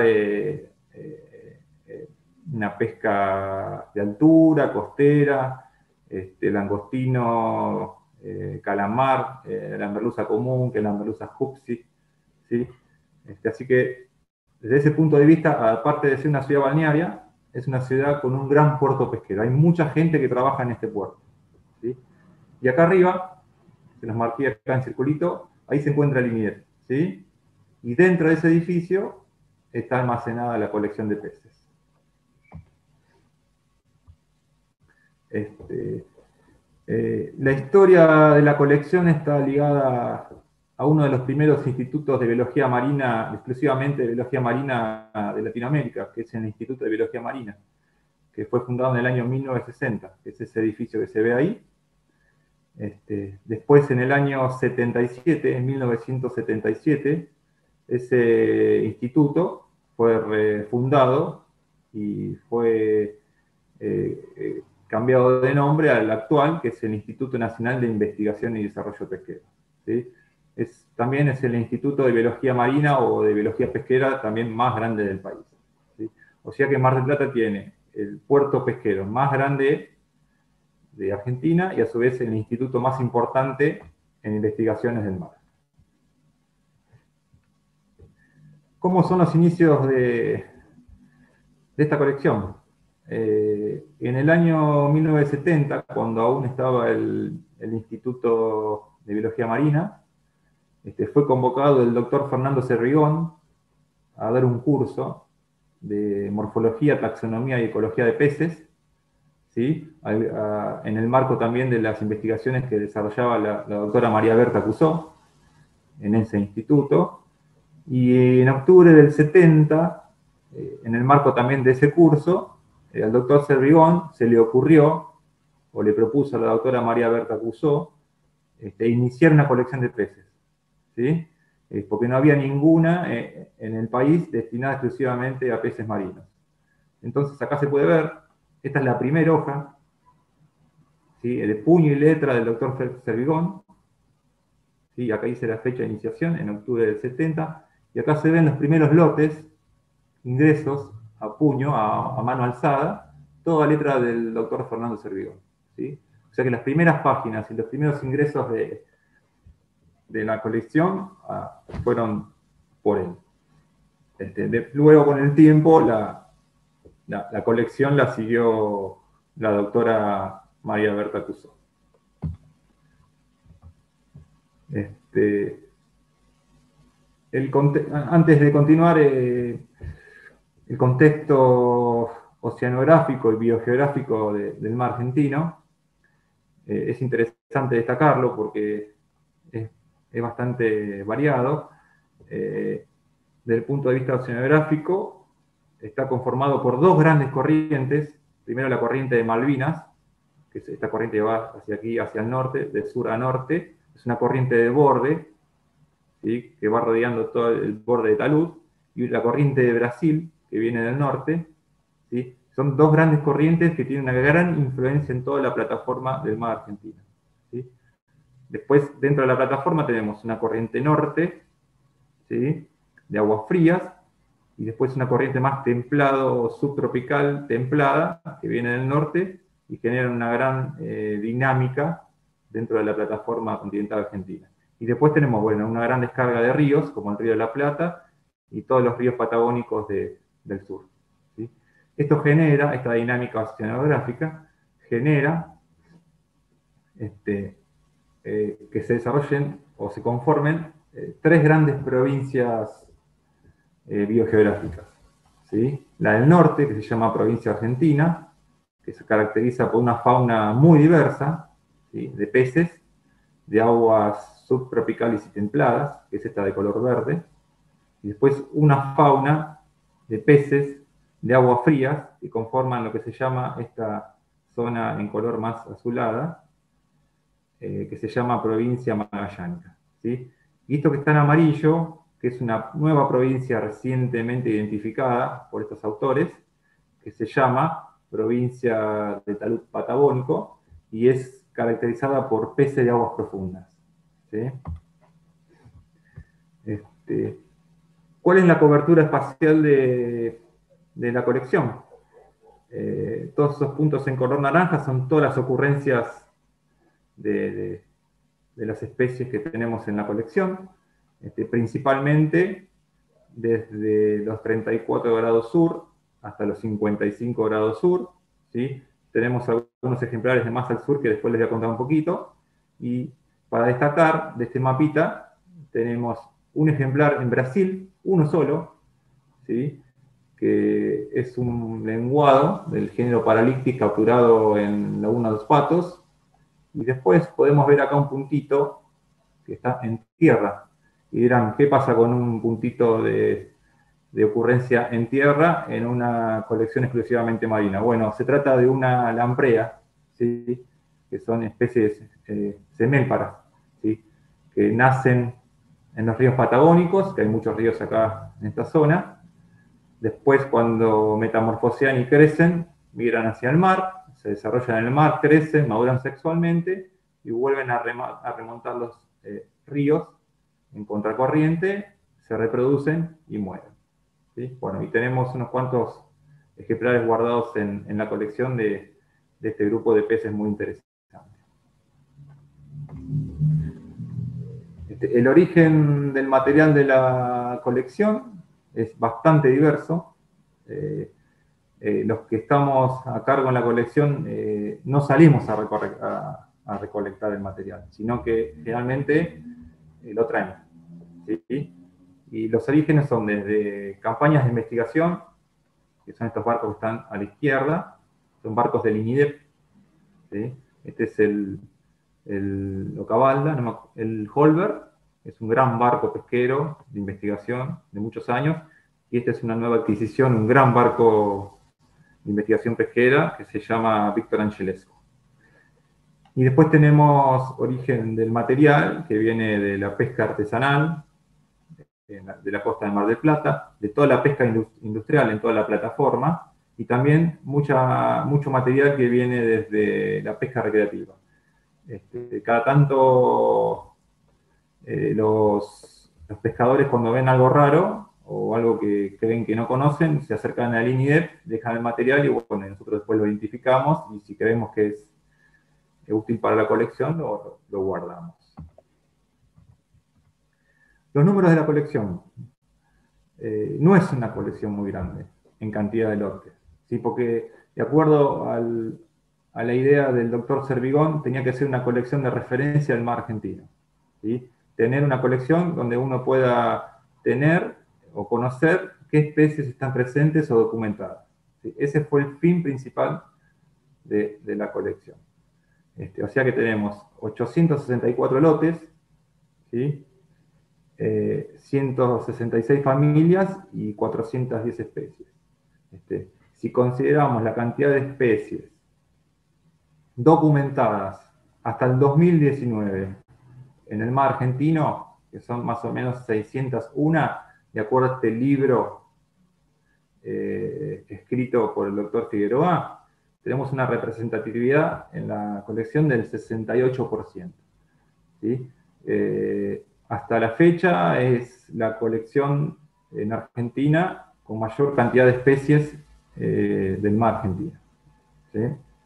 una pesca de altura, costera, langostino, calamar, la merluza común, que es la merluza juxi, ¿sí? Así que desde ese punto de vista, aparte de ser una ciudad balnearia, es una ciudad con un gran puerto pesquero. Hay mucha gente que trabaja en este puerto, ¿sí? Y acá arriba, se los marqué acá en circulito, ahí se encuentra el INIEP, ¿sí? Y dentro de ese edificio está almacenada la colección de peces. La historia de la colección está ligada a uno de los primeros institutos de biología marina, exclusivamente de biología marina de Latinoamérica, que es el Instituto de Biología Marina, que fue fundado en el año 1960, que es ese edificio que se ve ahí. Después, en el año 77, en 1977, ese instituto fue refundado y fue cambiado de nombre al actual, que es el Instituto Nacional de Investigación y Desarrollo Pesquero, ¿sí? También es el Instituto de Biología Marina o de Biología Pesquera también más grande del país, ¿sí? O sea que Mar del Plata tiene el puerto pesquero más grande de Argentina y a su vez el instituto más importante en investigaciones del mar. ¿cómo son los inicios de esta colección? En el año 1970, cuando aún estaba el Instituto de Biología Marina, fue convocado el doctor Fernando Cervigón a dar un curso de morfología, taxonomía y ecología de peces, ¿sí? En el marco también de las investigaciones que desarrollaba la doctora María Berta Cusó en ese instituto. Y en octubre del 70, en el marco también de ese curso, al doctor Cervigón se le ocurrió, o le propuso a la doctora María Berta Cusó, iniciar una colección de peces, ¿sí? Porque no había ninguna en el país destinada exclusivamente a peces marinos. Entonces acá se puede ver, esta es la primera hoja, ¿sí? De puño y letra del doctor Cervigón, ¿sí? Acá dice la fecha de iniciación, en octubre del 70, y acá se ven los primeros lotes, ingresos a puño, a mano alzada, toda letra del doctor Fernando Cervigón, ¿sí? O sea que las primeras páginas y los primeros ingresos de la colección fueron por él. Luego, con el tiempo, la colección la siguió la doctora María Berta Cusó. Antes de continuar, el contexto oceanográfico y biogeográfico del mar argentino, es interesante destacarlo porque es bastante variado. Desde el punto de vista oceanográfico, está conformado por dos grandes corrientes. Primero la corriente de Malvinas, que es esta corriente que va hacia aquí, hacia el norte, de sur a norte. Es una corriente de borde, ¿sí? Que va rodeando todo el borde de talud. Y la corriente de Brasil, que viene del norte, ¿sí? Son dos grandes corrientes que tienen una gran influencia en toda la plataforma del mar argentino, ¿sí? Después, dentro de la plataforma tenemos una corriente norte, ¿sí? De aguas frías, y después una corriente más templado, subtropical, templada, que viene del norte y genera una gran dinámica dentro de la plataforma continental argentina. Y después tenemos, bueno, una gran descarga de ríos, como el río de la Plata, y todos los ríos patagónicos del sur, ¿sí? Esto genera, esta dinámica oceanográfica, genera que se desarrollen o se conformen tres grandes provincias biogeográficas, ¿sí? La del norte, que se llama provincia argentina, que se caracteriza por una fauna muy diversa, ¿sí? De peces, de aguas subtropicales y templadas, que es esta de color verde, y después una fauna de peces de aguas frías, que conforman lo que se llama esta zona en color más azulada, que se llama provincia magallánica, ¿sí? Y esto que está en amarillo, que es una nueva provincia recientemente identificada por estos autores, que se llama provincia de talud patagónico, y es caracterizada por peces de aguas profundas, ¿sí? ¿Cuál es la cobertura espacial de la colección? Todos esos puntos en color naranja son todas las ocurrencias de las especies que tenemos en la colección, principalmente desde los 34 grados sur hasta los 55 grados sur, ¿sí? Tenemos algunos ejemplares de más al sur que después les voy a contar un poquito, y para destacar de este mapita tenemos un ejemplar en Brasil, uno solo, ¿sí? Que es un lenguado del género Paralictis capturado en Laguna de los Patos, y después podemos ver acá un puntito que está en tierra. Y dirán, ¿qué pasa con un puntito de ocurrencia en tierra en una colección exclusivamente marina? Bueno, se trata de una lamprea, ¿sí? Que son especies semélparas, ¿sí? Que nacen en los ríos patagónicos, que hay muchos ríos acá en esta zona. Después, cuando metamorfosean y crecen, migran hacia el mar, se desarrollan en el mar, crecen, maduran sexualmente y vuelven a remontar los ríos en contracorriente, se reproducen y mueren, ¿sí? Bueno, y tenemos unos cuantos ejemplares guardados en la colección de este grupo de peces muy interesante. El origen del material de la colección es bastante diverso. Los que estamos a cargo en la colección no salimos a recolectar el material, sino que generalmente lo traemos, ¿sí? Y los orígenes son desde campañas de investigación, que son estos barcos que están a la izquierda, son barcos del INIDEP, ¿sí? Este es el Ocavalda, el Holberg, es un gran barco pesquero de investigación de muchos años, y esta es una nueva adquisición, un gran barco de investigación pesquera que se llama Víctor Angelescu. Y después tenemos origen del material, que viene de la pesca artesanal, de la costa del Mar del Plata, de toda la pesca industrial en toda la plataforma, y también mucho material que viene desde la pesca recreativa. Cada tanto los pescadores, cuando ven algo raro o algo que ven que no conocen, se acercan al INIDEP, dejan el material y bueno, nosotros después lo identificamos y si creemos que es útil para la colección, lo guardamos. Los números de la colección. No es una colección muy grande en cantidad de lotes, ¿sí? Porque de acuerdo a la idea del doctor Servigón, tenía que ser una colección de referencia al mar argentino, ¿sí? Tener una colección donde uno pueda tener o conocer qué especies están presentes o documentadas, ¿sí? Ese fue el fin principal de la colección. O sea que tenemos 864 lotes, ¿sí? 166 familias y 410 especies. Si consideramos la cantidad de especies documentadas hasta el 2019 en el mar argentino, que son más o menos 601, de acuerdo a este libro escrito por el doctor Figueroa, tenemos una representatividad en la colección del 68%. ¿Sí? Hasta la fecha es la colección en Argentina con mayor cantidad de especies del mar argentino, ¿sí?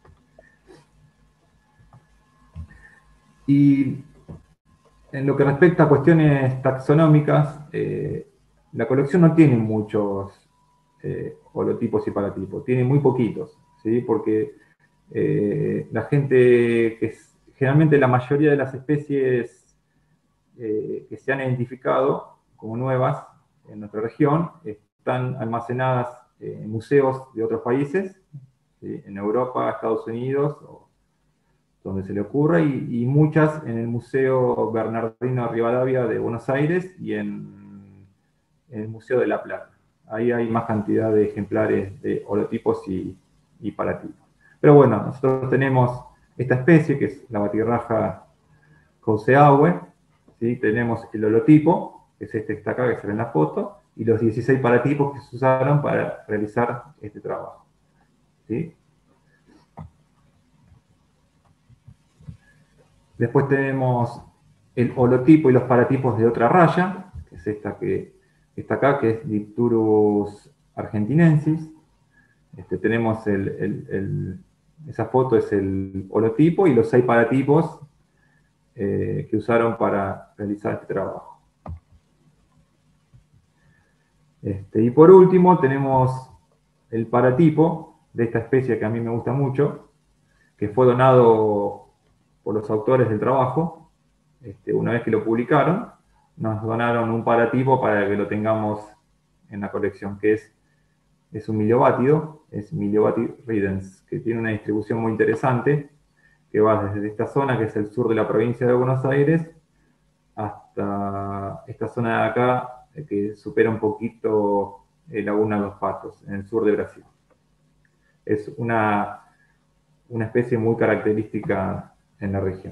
Y en lo que respecta a cuestiones taxonómicas, la colección no tiene muchos holotipos y paratipos, tiene muy poquitos, ¿sí? Porque la gente, generalmente la mayoría de las especies que se han identificado como nuevas en nuestra región están almacenadas en museos de otros países, ¿sí? En Europa, Estados Unidos, donde se le ocurra, y muchas en el Museo Bernardino Rivadavia de Buenos Aires y en el Museo de La Plata. Ahí hay más cantidad de ejemplares de holotipos y paratipos. Pero bueno, nosotros tenemos esta especie, que es la batirraja Couseahue, ¿sí? Tenemos el holotipo, que es este que está acá, que se ve en la foto, y los 16 paratipos que se usaron para realizar este trabajo, ¿sí? Después tenemos el holotipo y los paratipos de otra raya, que es esta que está acá, que es Dipturus argentinensis. Tenemos esa foto es el holotipo y los 6 paratipos que usaron para realizar este trabajo. Y por último tenemos el paratipo de esta especie que a mí me gusta mucho, que fue donado por los autores del trabajo. Una vez que lo publicaron, nos donaron un paratipo para que lo tengamos en la colección, que es un miliobátido, es Miliobati ridens, que tiene una distribución muy interesante, que va desde esta zona, que es el sur de la provincia de Buenos Aires, hasta esta zona de acá, que supera un poquito Laguna de los Patos, en el sur de Brasil. Es una especie muy característica en la región.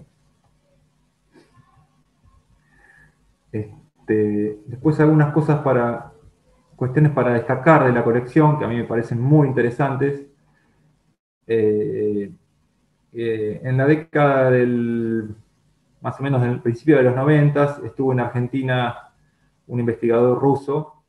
Después algunas cosas cuestiones para destacar de la colección, que a mí me parecen muy interesantes. En la década más o menos del principio de los 90, estuvo en Argentina un investigador ruso,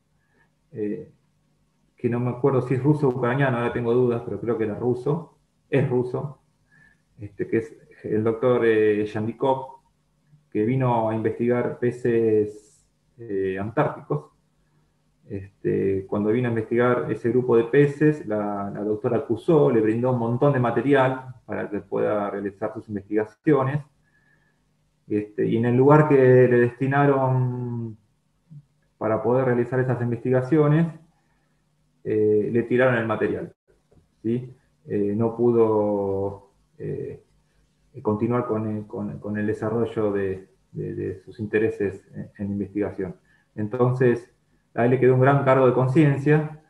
que no me acuerdo si es ruso o ucraniano, ahora tengo dudas, pero creo que era ruso, es ruso, que es el doctor Yandikov, que vino a investigar peces antárticos, Cuando vino a investigar ese grupo de peces, la doctora Cusó le brindó un montón de material para que pueda realizar sus investigaciones. Y en el lugar que le destinaron para poder realizar esas investigaciones, le tiraron el material, ¿sí? No pudo continuar con el desarrollo de sus intereses en investigación. Entonces, a él le quedó un gran cargo de conciencia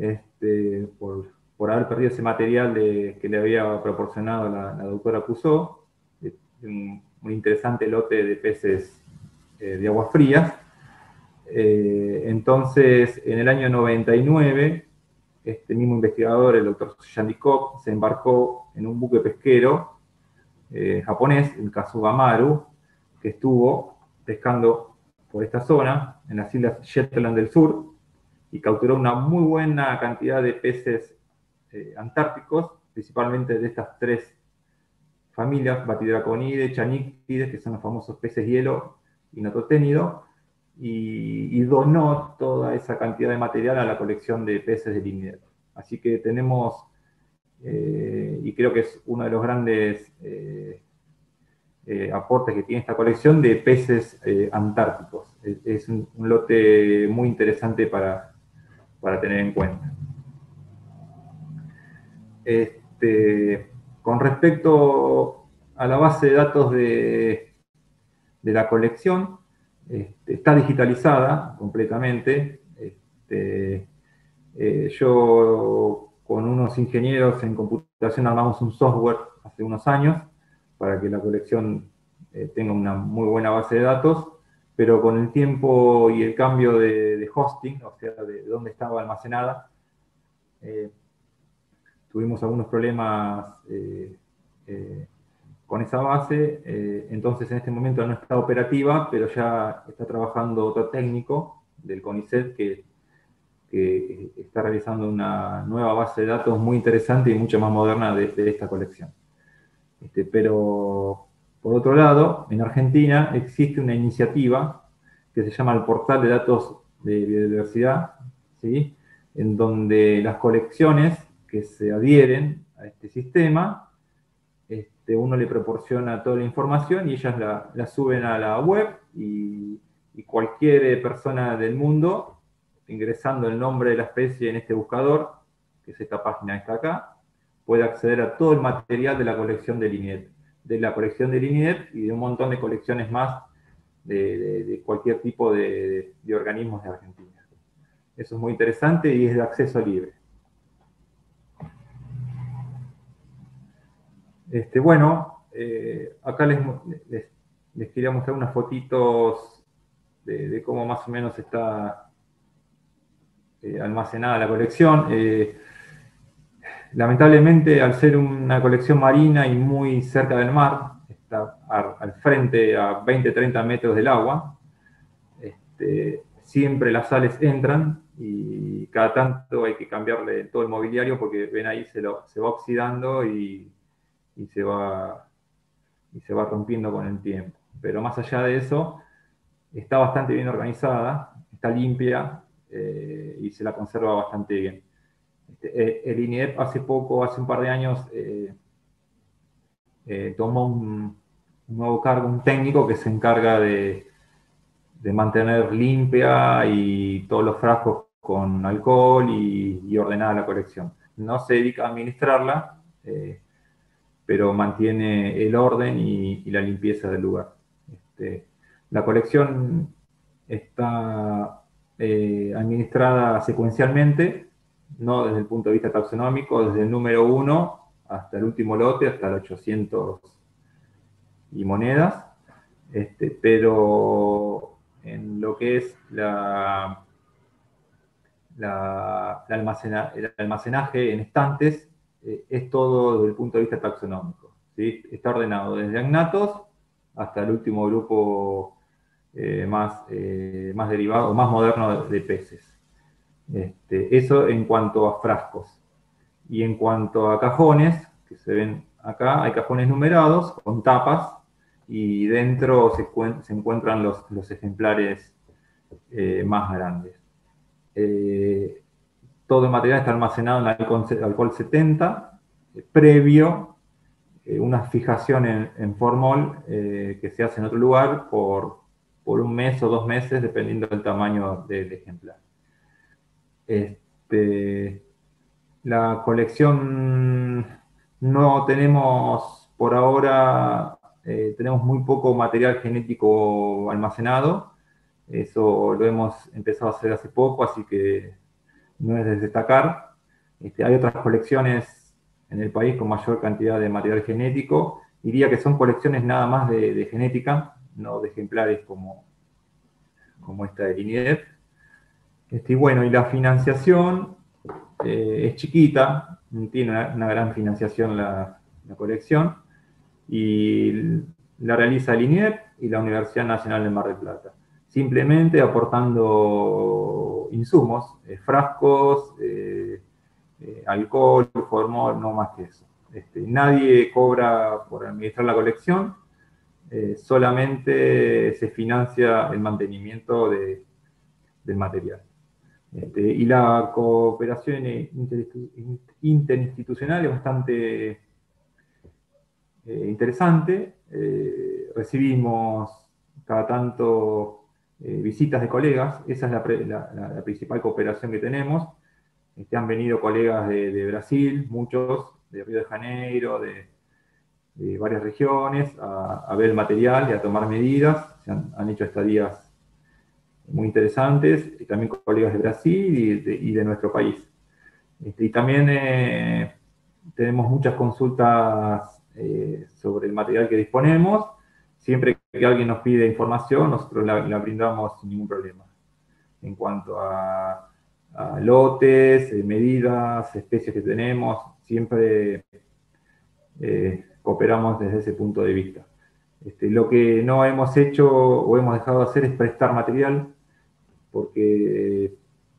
por haber perdido ese material que le había proporcionado la doctora Cusó, un interesante lote de peces de aguas frías. Entonces, en el año 99, este mismo investigador, el doctor Yandikov, se embarcó en un buque pesquero japonés, el Kasuga Maru, que estuvo pescando por esta zona, en las islas Shetland del Sur, y capturó una muy buena cantidad de peces antárticos, principalmente de estas tres familias, Batidraconidae, Chanictidae, que son los famosos peces hielo y nototénido, y donó toda esa cantidad de material a la colección de peces del INED. Así que tenemos, y creo que es uno de los grandes aportes que tiene esta colección de peces antárticos. Es un lote muy interesante para tener en cuenta. Con respecto a la base de datos de la colección, está digitalizada completamente. Yo con unos ingenieros en computación armamos un software hace unos años para que la colección tenga una muy buena base de datos, pero con el tiempo y el cambio de hosting, o sea, de dónde estaba almacenada, tuvimos algunos problemas con esa base, entonces en este momento no está operativa, pero ya está trabajando otro técnico del CONICET que está realizando una nueva base de datos muy interesante y mucho más moderna de esta colección. Pero, por otro lado, en Argentina existe una iniciativa que se llama el Portal de Datos de Biodiversidad, ¿sí? En donde las colecciones que se adhieren a este sistema, uno le proporciona toda la información y ellas la suben a la web y cualquier persona del mundo, ingresando el nombre de la especie en este buscador, que es esta página que está acá, puede acceder a todo el material de la colección del INED, y de un montón de colecciones más de cualquier tipo de organismos de Argentina. Eso es muy interesante y es de acceso libre. Bueno, acá les quería mostrar unas fotitos de cómo más o menos está almacenada la colección. Lamentablemente, al ser una colección marina y muy cerca del mar, está al frente a 20-30 metros del agua, siempre las sales entran y cada tanto hay que cambiarle todo el mobiliario porque ven ahí se va oxidando y se va rompiendo con el tiempo. Pero más allá de eso, está bastante bien organizada, está limpia y se la conserva bastante bien. El INEP hace un par de años, tomó un nuevo cargo, un técnico que se encarga de mantener limpia y todos los frascos con alcohol y ordenar la colección. No se dedica a administrarla, pero mantiene el orden y la limpieza del lugar. La colección está administrada secuencialmente, no desde el punto de vista taxonómico, desde el número 1 hasta el último lote, hasta el 800 y monedas, pero en lo que es el almacenaje en estantes, es todo desde el punto de vista taxonómico, ¿sí? Está ordenado desde agnatos hasta el último grupo más derivado, más moderno de peces. Eso en cuanto a frascos. Y en cuanto a cajones, que se ven acá, hay cajones numerados con tapas y dentro se encuentran los ejemplares más grandes. todo el material está almacenado en alcohol 70, previo una fijación en formol que se hace en otro lugar por 1 mes o 2 meses, dependiendo del tamaño del ejemplar. La colección no tenemos, por ahora, tenemos muy poco material genético almacenado. Eso lo hemos empezado a hacer hace poco, así que no es de destacar. Hay otras colecciones en el país con mayor cantidad de material genético. Diría que son colecciones nada más de genética, no de ejemplares como esta del INIDEP. Y bueno, y la financiación es chiquita, tiene una gran financiación la colección, y la realiza el INIDEP y la Universidad Nacional de Mar del Plata. Simplemente aportando insumos, frascos, alcohol, formol, no más que eso. Nadie cobra por administrar la colección, solamente se financia el mantenimiento del material. Y la cooperación interinstitucional es bastante interesante. Recibimos cada tanto visitas de colegas, esa es la principal cooperación que tenemos. Han venido colegas de Brasil, muchos, de Río de Janeiro, de varias regiones, a ver el material y a tomar medidas. Han hecho estadías muy interesantes, y también colegas de Brasil y de nuestro país. Y también tenemos muchas consultas sobre el material que disponemos. Siempre que alguien nos pide información, nosotros la brindamos sin ningún problema. En cuanto a lotes, medidas, especies que tenemos, siempre cooperamos desde ese punto de vista. Lo que no hemos hecho o hemos dejado de hacer es prestar material, porque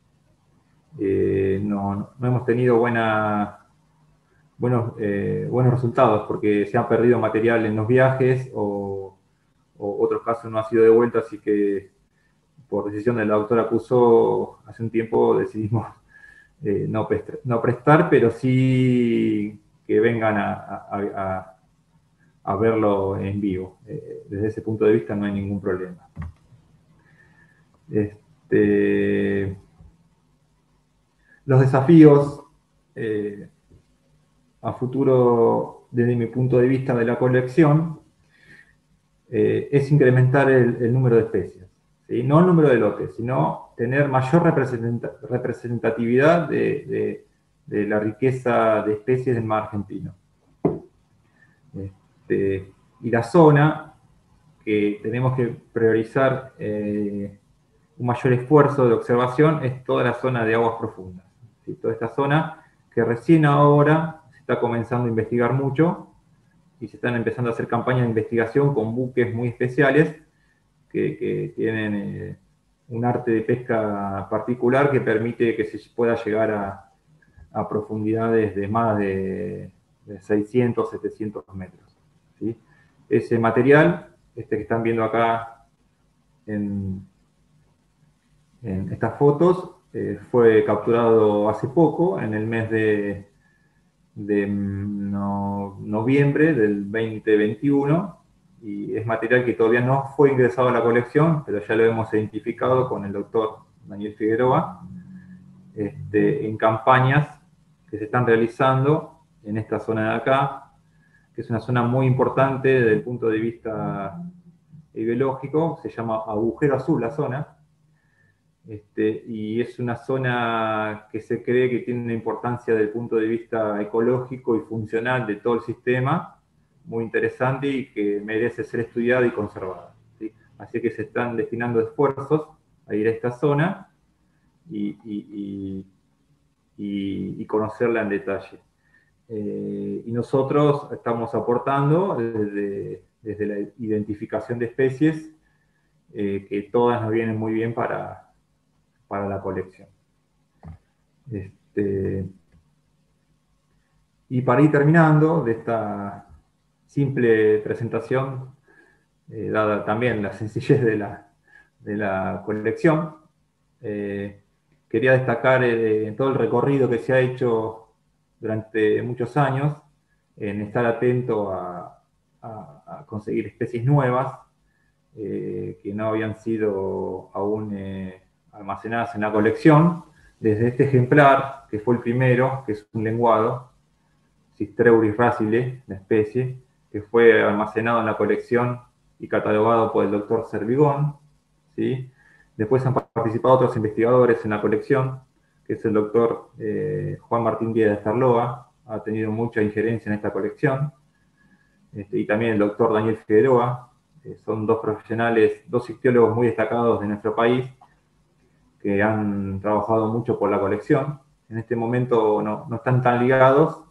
no hemos tenido buenos resultados, porque se ha perdido material en los viajes, o otros casos no ha sido devuelto, así que por decisión de la doctora Cuso, hace un tiempo decidimos no prestar, pero sí que vengan a verlo en vivo. Desde ese punto de vista no hay ningún problema. Los desafíos a futuro, desde mi punto de vista de la colección, es incrementar el número de especies. ¿Sí? No el número de lotes, sino tener mayor representatividad de la riqueza de especies del mar argentino. Y la zona que tenemos que priorizar un mayor esfuerzo de observación es toda la zona de aguas profundas. ¿Sí? Toda esta zona que recién ahora se está comenzando a investigar mucho, y se están empezando a hacer campañas de investigación con buques muy especiales que tienen un arte de pesca particular que permite que se pueda llegar a profundidades de más de 600, 700 metros. ¿Sí? Ese material, que están viendo acá en estas fotos, fue capturado hace poco, en el mes de noviembre del 2021, y es material que todavía no fue ingresado a la colección, pero ya lo hemos identificado con el doctor Daniel Figueroa, en campañas que se están realizando en esta zona de acá, que es una zona muy importante desde el punto de vista biológico. Se llama Agujero Azul la zona, y es una zona que se cree que tiene una importancia desde el punto de vista ecológico y funcional de todo el sistema, muy interesante y que merece ser estudiada y conservada. ¿Sí? Así que se están destinando esfuerzos a ir a esta zona y conocerla en detalle. Y nosotros estamos aportando desde la identificación de especies, que todas nos vienen muy bien para la colección. Y para ir terminando de esta simple presentación, dada también la sencillez de la colección, quería destacar todo el recorrido que se ha hecho durante muchos años en estar atento a conseguir especies nuevas que no habían sido aún almacenadas en la colección, desde este ejemplar, que fue el primero, que es un lenguado, Cistreuris racile, la especie, que fue almacenado en la colección y catalogado por el doctor Servigón, ¿sí? Después han participado otros investigadores en la colección, que es el doctor Juan Martín Díaz de Estarloa, ha tenido mucha injerencia en esta colección, y también el doctor Daniel Figueroa, son dos profesionales, dos ictiólogos muy destacados de nuestro país, que han trabajado mucho por la colección. En este momento no están tan ligados,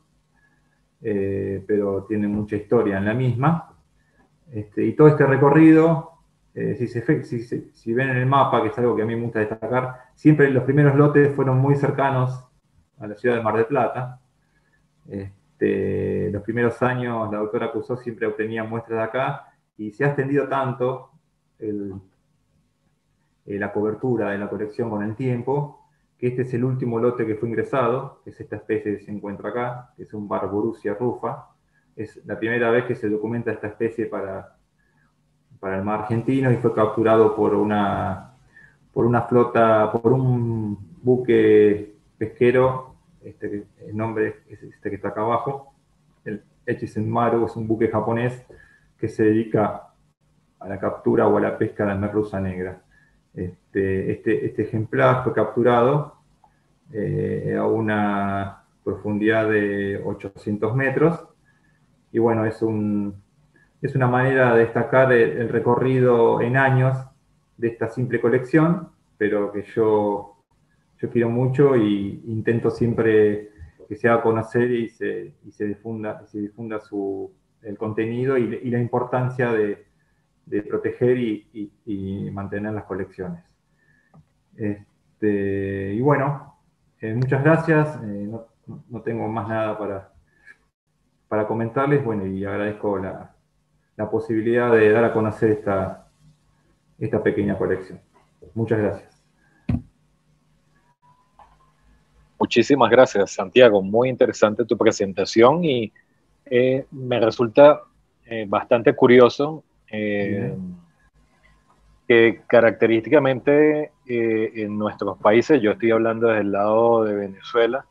pero tienen mucha historia en la misma. Y todo este recorrido, si ven en el mapa, que es algo que a mí me gusta destacar, siempre los primeros lotes fueron muy cercanos a la ciudad de Mar del Plata. Los primeros años la doctora Cusó siempre obtenía muestras de acá, y se ha extendido tanto la cobertura de la colección con el tiempo, que este es el último lote que fue ingresado, que es esta especie que se encuentra acá, que es un Barborusia rufa. Es la primera vez que se documenta esta especie para el mar argentino, y fue capturado por una flota, por un buque pesquero, el nombre es este que está acá abajo, el Echizen Maru, es un buque japonés que se dedica a la captura o a la pesca de la merluza negra. Este ejemplar fue capturado a una profundidad de 800 metros, y bueno, es una manera de destacar el recorrido en años de esta simple colección, pero que yo quiero mucho, y intento siempre que se haga conocer y se difunda el contenido y la importancia de proteger y mantener las colecciones. Y bueno, muchas gracias. No tengo más nada para comentarles. Bueno, y agradezco la posibilidad de dar a conocer esta pequeña colección. Muchas gracias. Muchísimas gracias, Santiago. Muy interesante tu presentación, y me resulta bastante curioso que característicamente en nuestros países, yo estoy hablando desde el lado de Venezuela,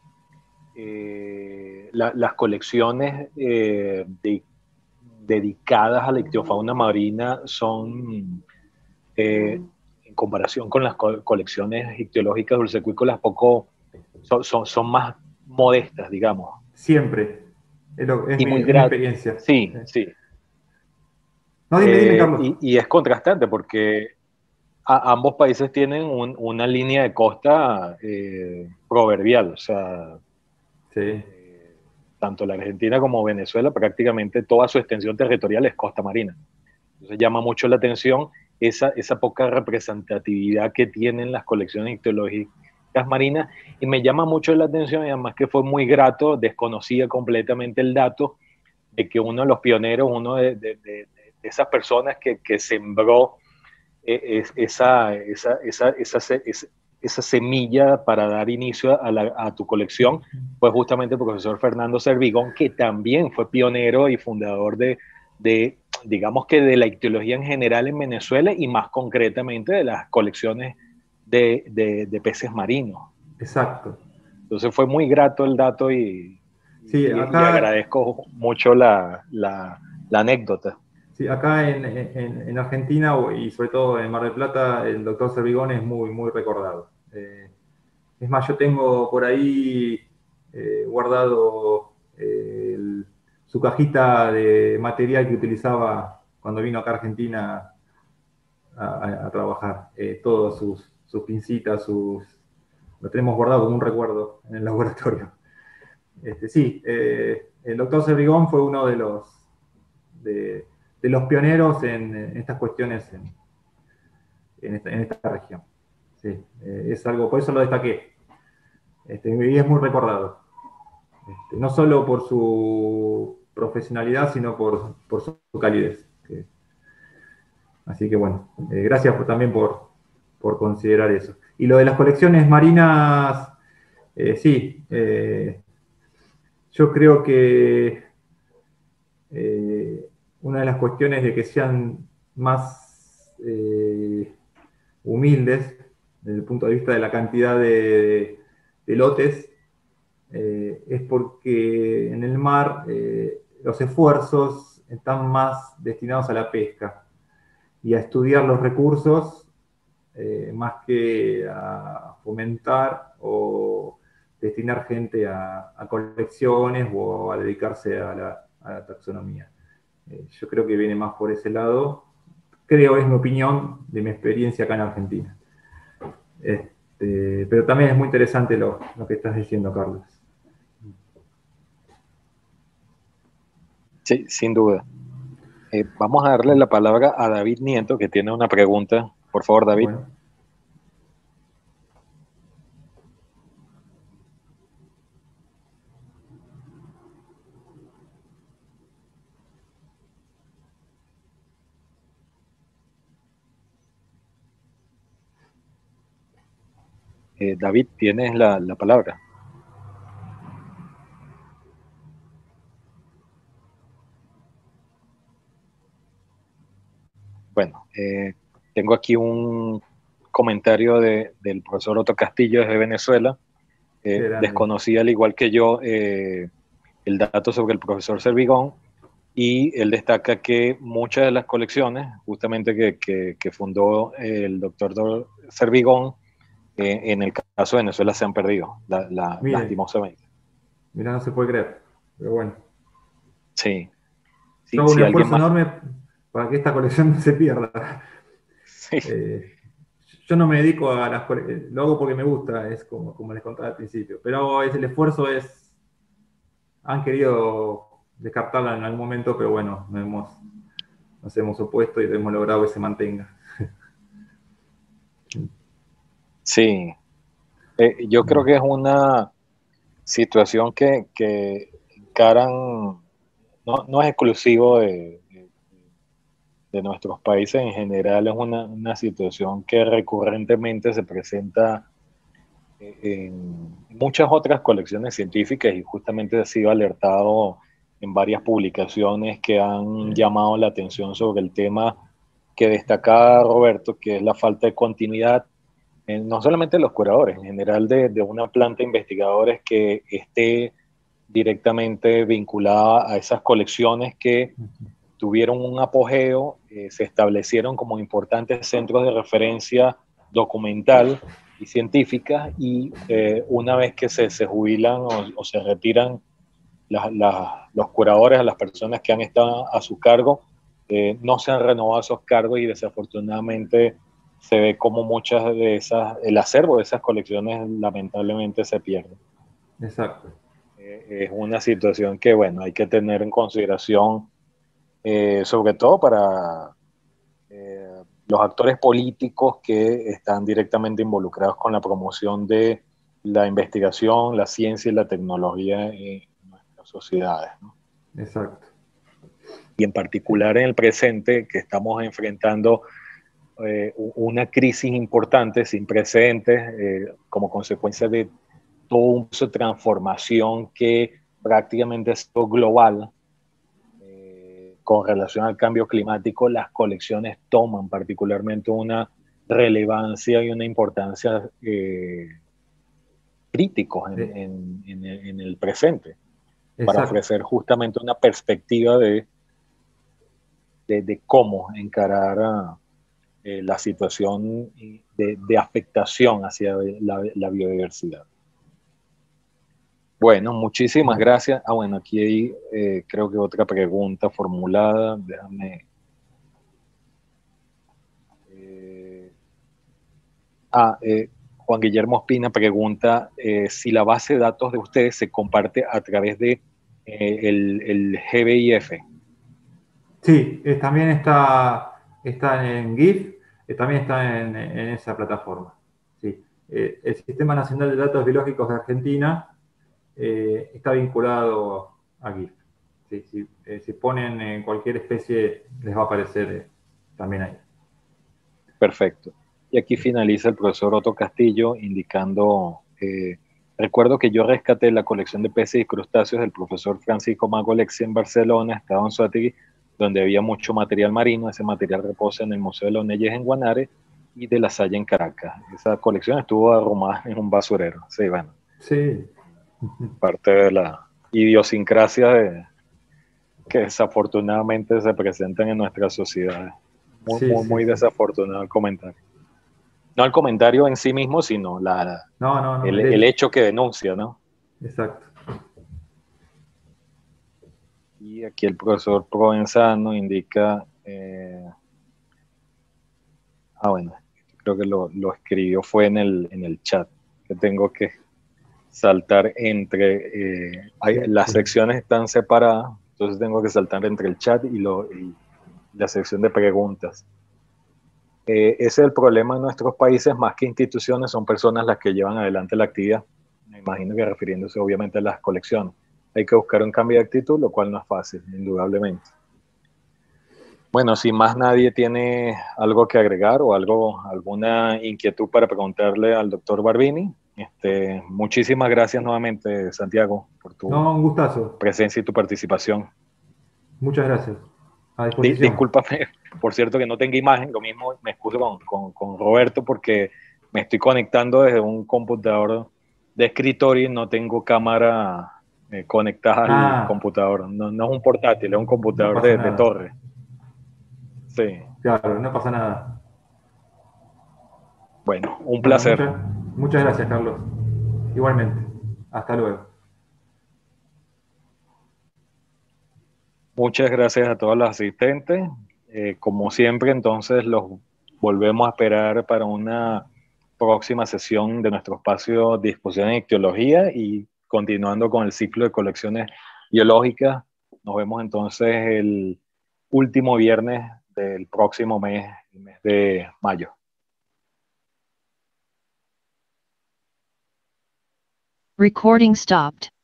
las colecciones dedicadas a la ictiofauna marina son, en comparación con las colecciones ictiológicas dulcecuícolas, son más modestas, digamos. Siempre. Es mi experiencia. Sí. No, dime, Carlos. Y es contrastante porque ambos países tienen una línea de costa proverbial, o sea, sí. Tanto la Argentina como Venezuela, prácticamente toda su extensión territorial es costa marina. Entonces llama mucho la atención esa poca representatividad que tienen las colecciones ictiológicas marinas, y me llama mucho la atención, y además que fue muy grato, desconocía completamente el dato de que uno de los pioneros, uno de esas personas que sembró esa semilla para dar inicio a tu colección, fue justamente el profesor Fernando Servigón, que también fue pionero y fundador digamos que de la ictiología en general en Venezuela, y más concretamente de las colecciones de peces marinos. Exacto. Entonces fue muy grato el dato, y agradezco mucho la anécdota. Sí, acá en Argentina, y sobre todo en Mar del Plata, el doctor Servigón es muy, muy recordado. Es más, yo tengo por ahí guardado su cajita de material que utilizaba cuando vino acá a Argentina a trabajar. Todas sus pincitas, lo tenemos guardado como un recuerdo en el laboratorio. Sí, el doctor Servigón fue uno de los pioneros en estas cuestiones en esta región. Sí, es algo, por eso lo destaqué. Y es muy recordado. No solo por su profesionalidad, sino por su calidez. Así que bueno, gracias también por considerar eso. Y lo de las colecciones marinas, sí, yo creo que una de las cuestiones de que sean más humildes desde el punto de vista de la cantidad de lotes, es porque en el mar los esfuerzos están más destinados a la pesca y a estudiar los recursos más que a fomentar o destinar gente a colecciones o a dedicarse a la taxonomía. Yo creo que viene más por ese lado. Creo, es mi opinión de mi experiencia acá en Argentina. Pero también es muy interesante lo que estás diciendo, Carlos. Sí, sin duda. Vamos a darle la palabra a David Nieto, que tiene una pregunta. Por favor, David. Bueno. David, tienes la palabra. Bueno, tengo aquí un comentario del profesor Otto Castillo desde Venezuela. Desconocía, al igual que yo, el dato sobre el profesor Servigón, y él destaca que muchas de las colecciones, justamente que fundó el doctor Servigón, en el caso de Venezuela se han perdido, lastimosamente. Mira, no se puede creer, pero bueno. Sí. Yo hago un esfuerzo enorme para que esta colección no se pierda. Sí. Yo no me dedico a las colecciones, lo hago porque me gusta, es como les contaba al principio, pero el esfuerzo es, han querido descartarla en algún momento, pero bueno, nos hemos opuesto y hemos logrado que se mantenga. Sí, yo creo que es una situación que encaran, no es exclusivo de nuestros países en general, es una situación que recurrentemente se presenta en muchas otras colecciones científicas, y justamente ha sido alertado en varias publicaciones que han llamado la atención sobre el tema que destacaba Roberto, que es la falta de continuidad, no solamente de los curadores, en general de una planta de investigadores que esté directamente vinculada a esas colecciones que tuvieron un apogeo, se establecieron como importantes centros de referencia documental y científica, y una vez que se jubilan o se retiran los curadores, a las personas que han estado a su cargo, no se han renovado esos cargos, y desafortunadamente se ve como muchas de esas, el acervo de esas colecciones lamentablemente se pierde. Exacto. Es una situación que, bueno, hay que tener en consideración, sobre todo para los actores políticos que están directamente involucrados con la promoción de la investigación, la ciencia y la tecnología en nuestras sociedades, ¿no? Exacto. Y en particular en el presente, que estamos enfrentando una crisis importante, sin precedentes, como consecuencia de todo un proceso de transformación que prácticamente es global. Con relación al cambio climático, las colecciones toman particularmente una relevancia y una importancia críticos en el presente. Exacto. Para ofrecer justamente una perspectiva de cómo encarar la situación de afectación hacia la biodiversidad. Bueno, muchísimas gracias. Bueno, aquí hay creo que otra pregunta formulada. Déjame. Juan Guillermo Espina pregunta si la base de datos de ustedes se comparte a través de el GBIF. Sí, también está en GIF, también está en esa plataforma. Sí. El Sistema Nacional de Datos Biológicos de Argentina está vinculado a GIF. Sí, si ponen en cualquier especie, les va a aparecer también ahí. Perfecto. Y aquí finaliza el profesor Otto Castillo indicando, recuerdo que yo rescaté la colección de peces y crustáceos del profesor Francisco Mago Alexia en Barcelona, estaba en Anzoátegui, donde había mucho material marino. Ese material reposa en el Museo de los Neyes en Guanare y de La Salle en Caracas. Esa colección estuvo arrumada en un basurero. Sí, bueno. Sí. Parte de la idiosincrasia que desafortunadamente se presentan en nuestras sociedades. Muy desafortunado el comentario. No el comentario en sí mismo, sino el hecho que denuncia, ¿no? Exacto. Y aquí el profesor Provenzano indica, bueno, creo que lo escribió fue en el chat, que tengo que saltar entre, las secciones están separadas, entonces tengo que saltar entre el chat y la sección de preguntas. Ese es el problema en nuestros países, más que instituciones, son personas las que llevan adelante la actividad. Me imagino que refiriéndose obviamente a las colecciones. Hay que buscar un cambio de actitud, lo cual no es fácil, indudablemente. Bueno, si más nadie tiene algo que agregar o alguna inquietud para preguntarle al doctor Barbini, muchísimas gracias nuevamente, Santiago, por tu un gustazo. Presencia y tu participación. Muchas gracias. A disposición. Discúlpame, por cierto, que no tenga imagen. Lo mismo me excuso con Roberto porque me estoy conectando desde un computador de escritorio y no tengo cámara conectada al computador. No es un portátil, es un computador de torre. Sí. Claro, no pasa nada. Bueno, un placer. Muchas gracias, Carlos. Igualmente. Hasta luego. Muchas gracias a todos los asistentes. Como siempre, entonces los volvemos a esperar para una próxima sesión de nuestro espacio de discusión en ictiología y continuando con el ciclo de colecciones biológicas. Nos vemos entonces el último viernes del próximo mes, el mes de mayo. Recording stopped.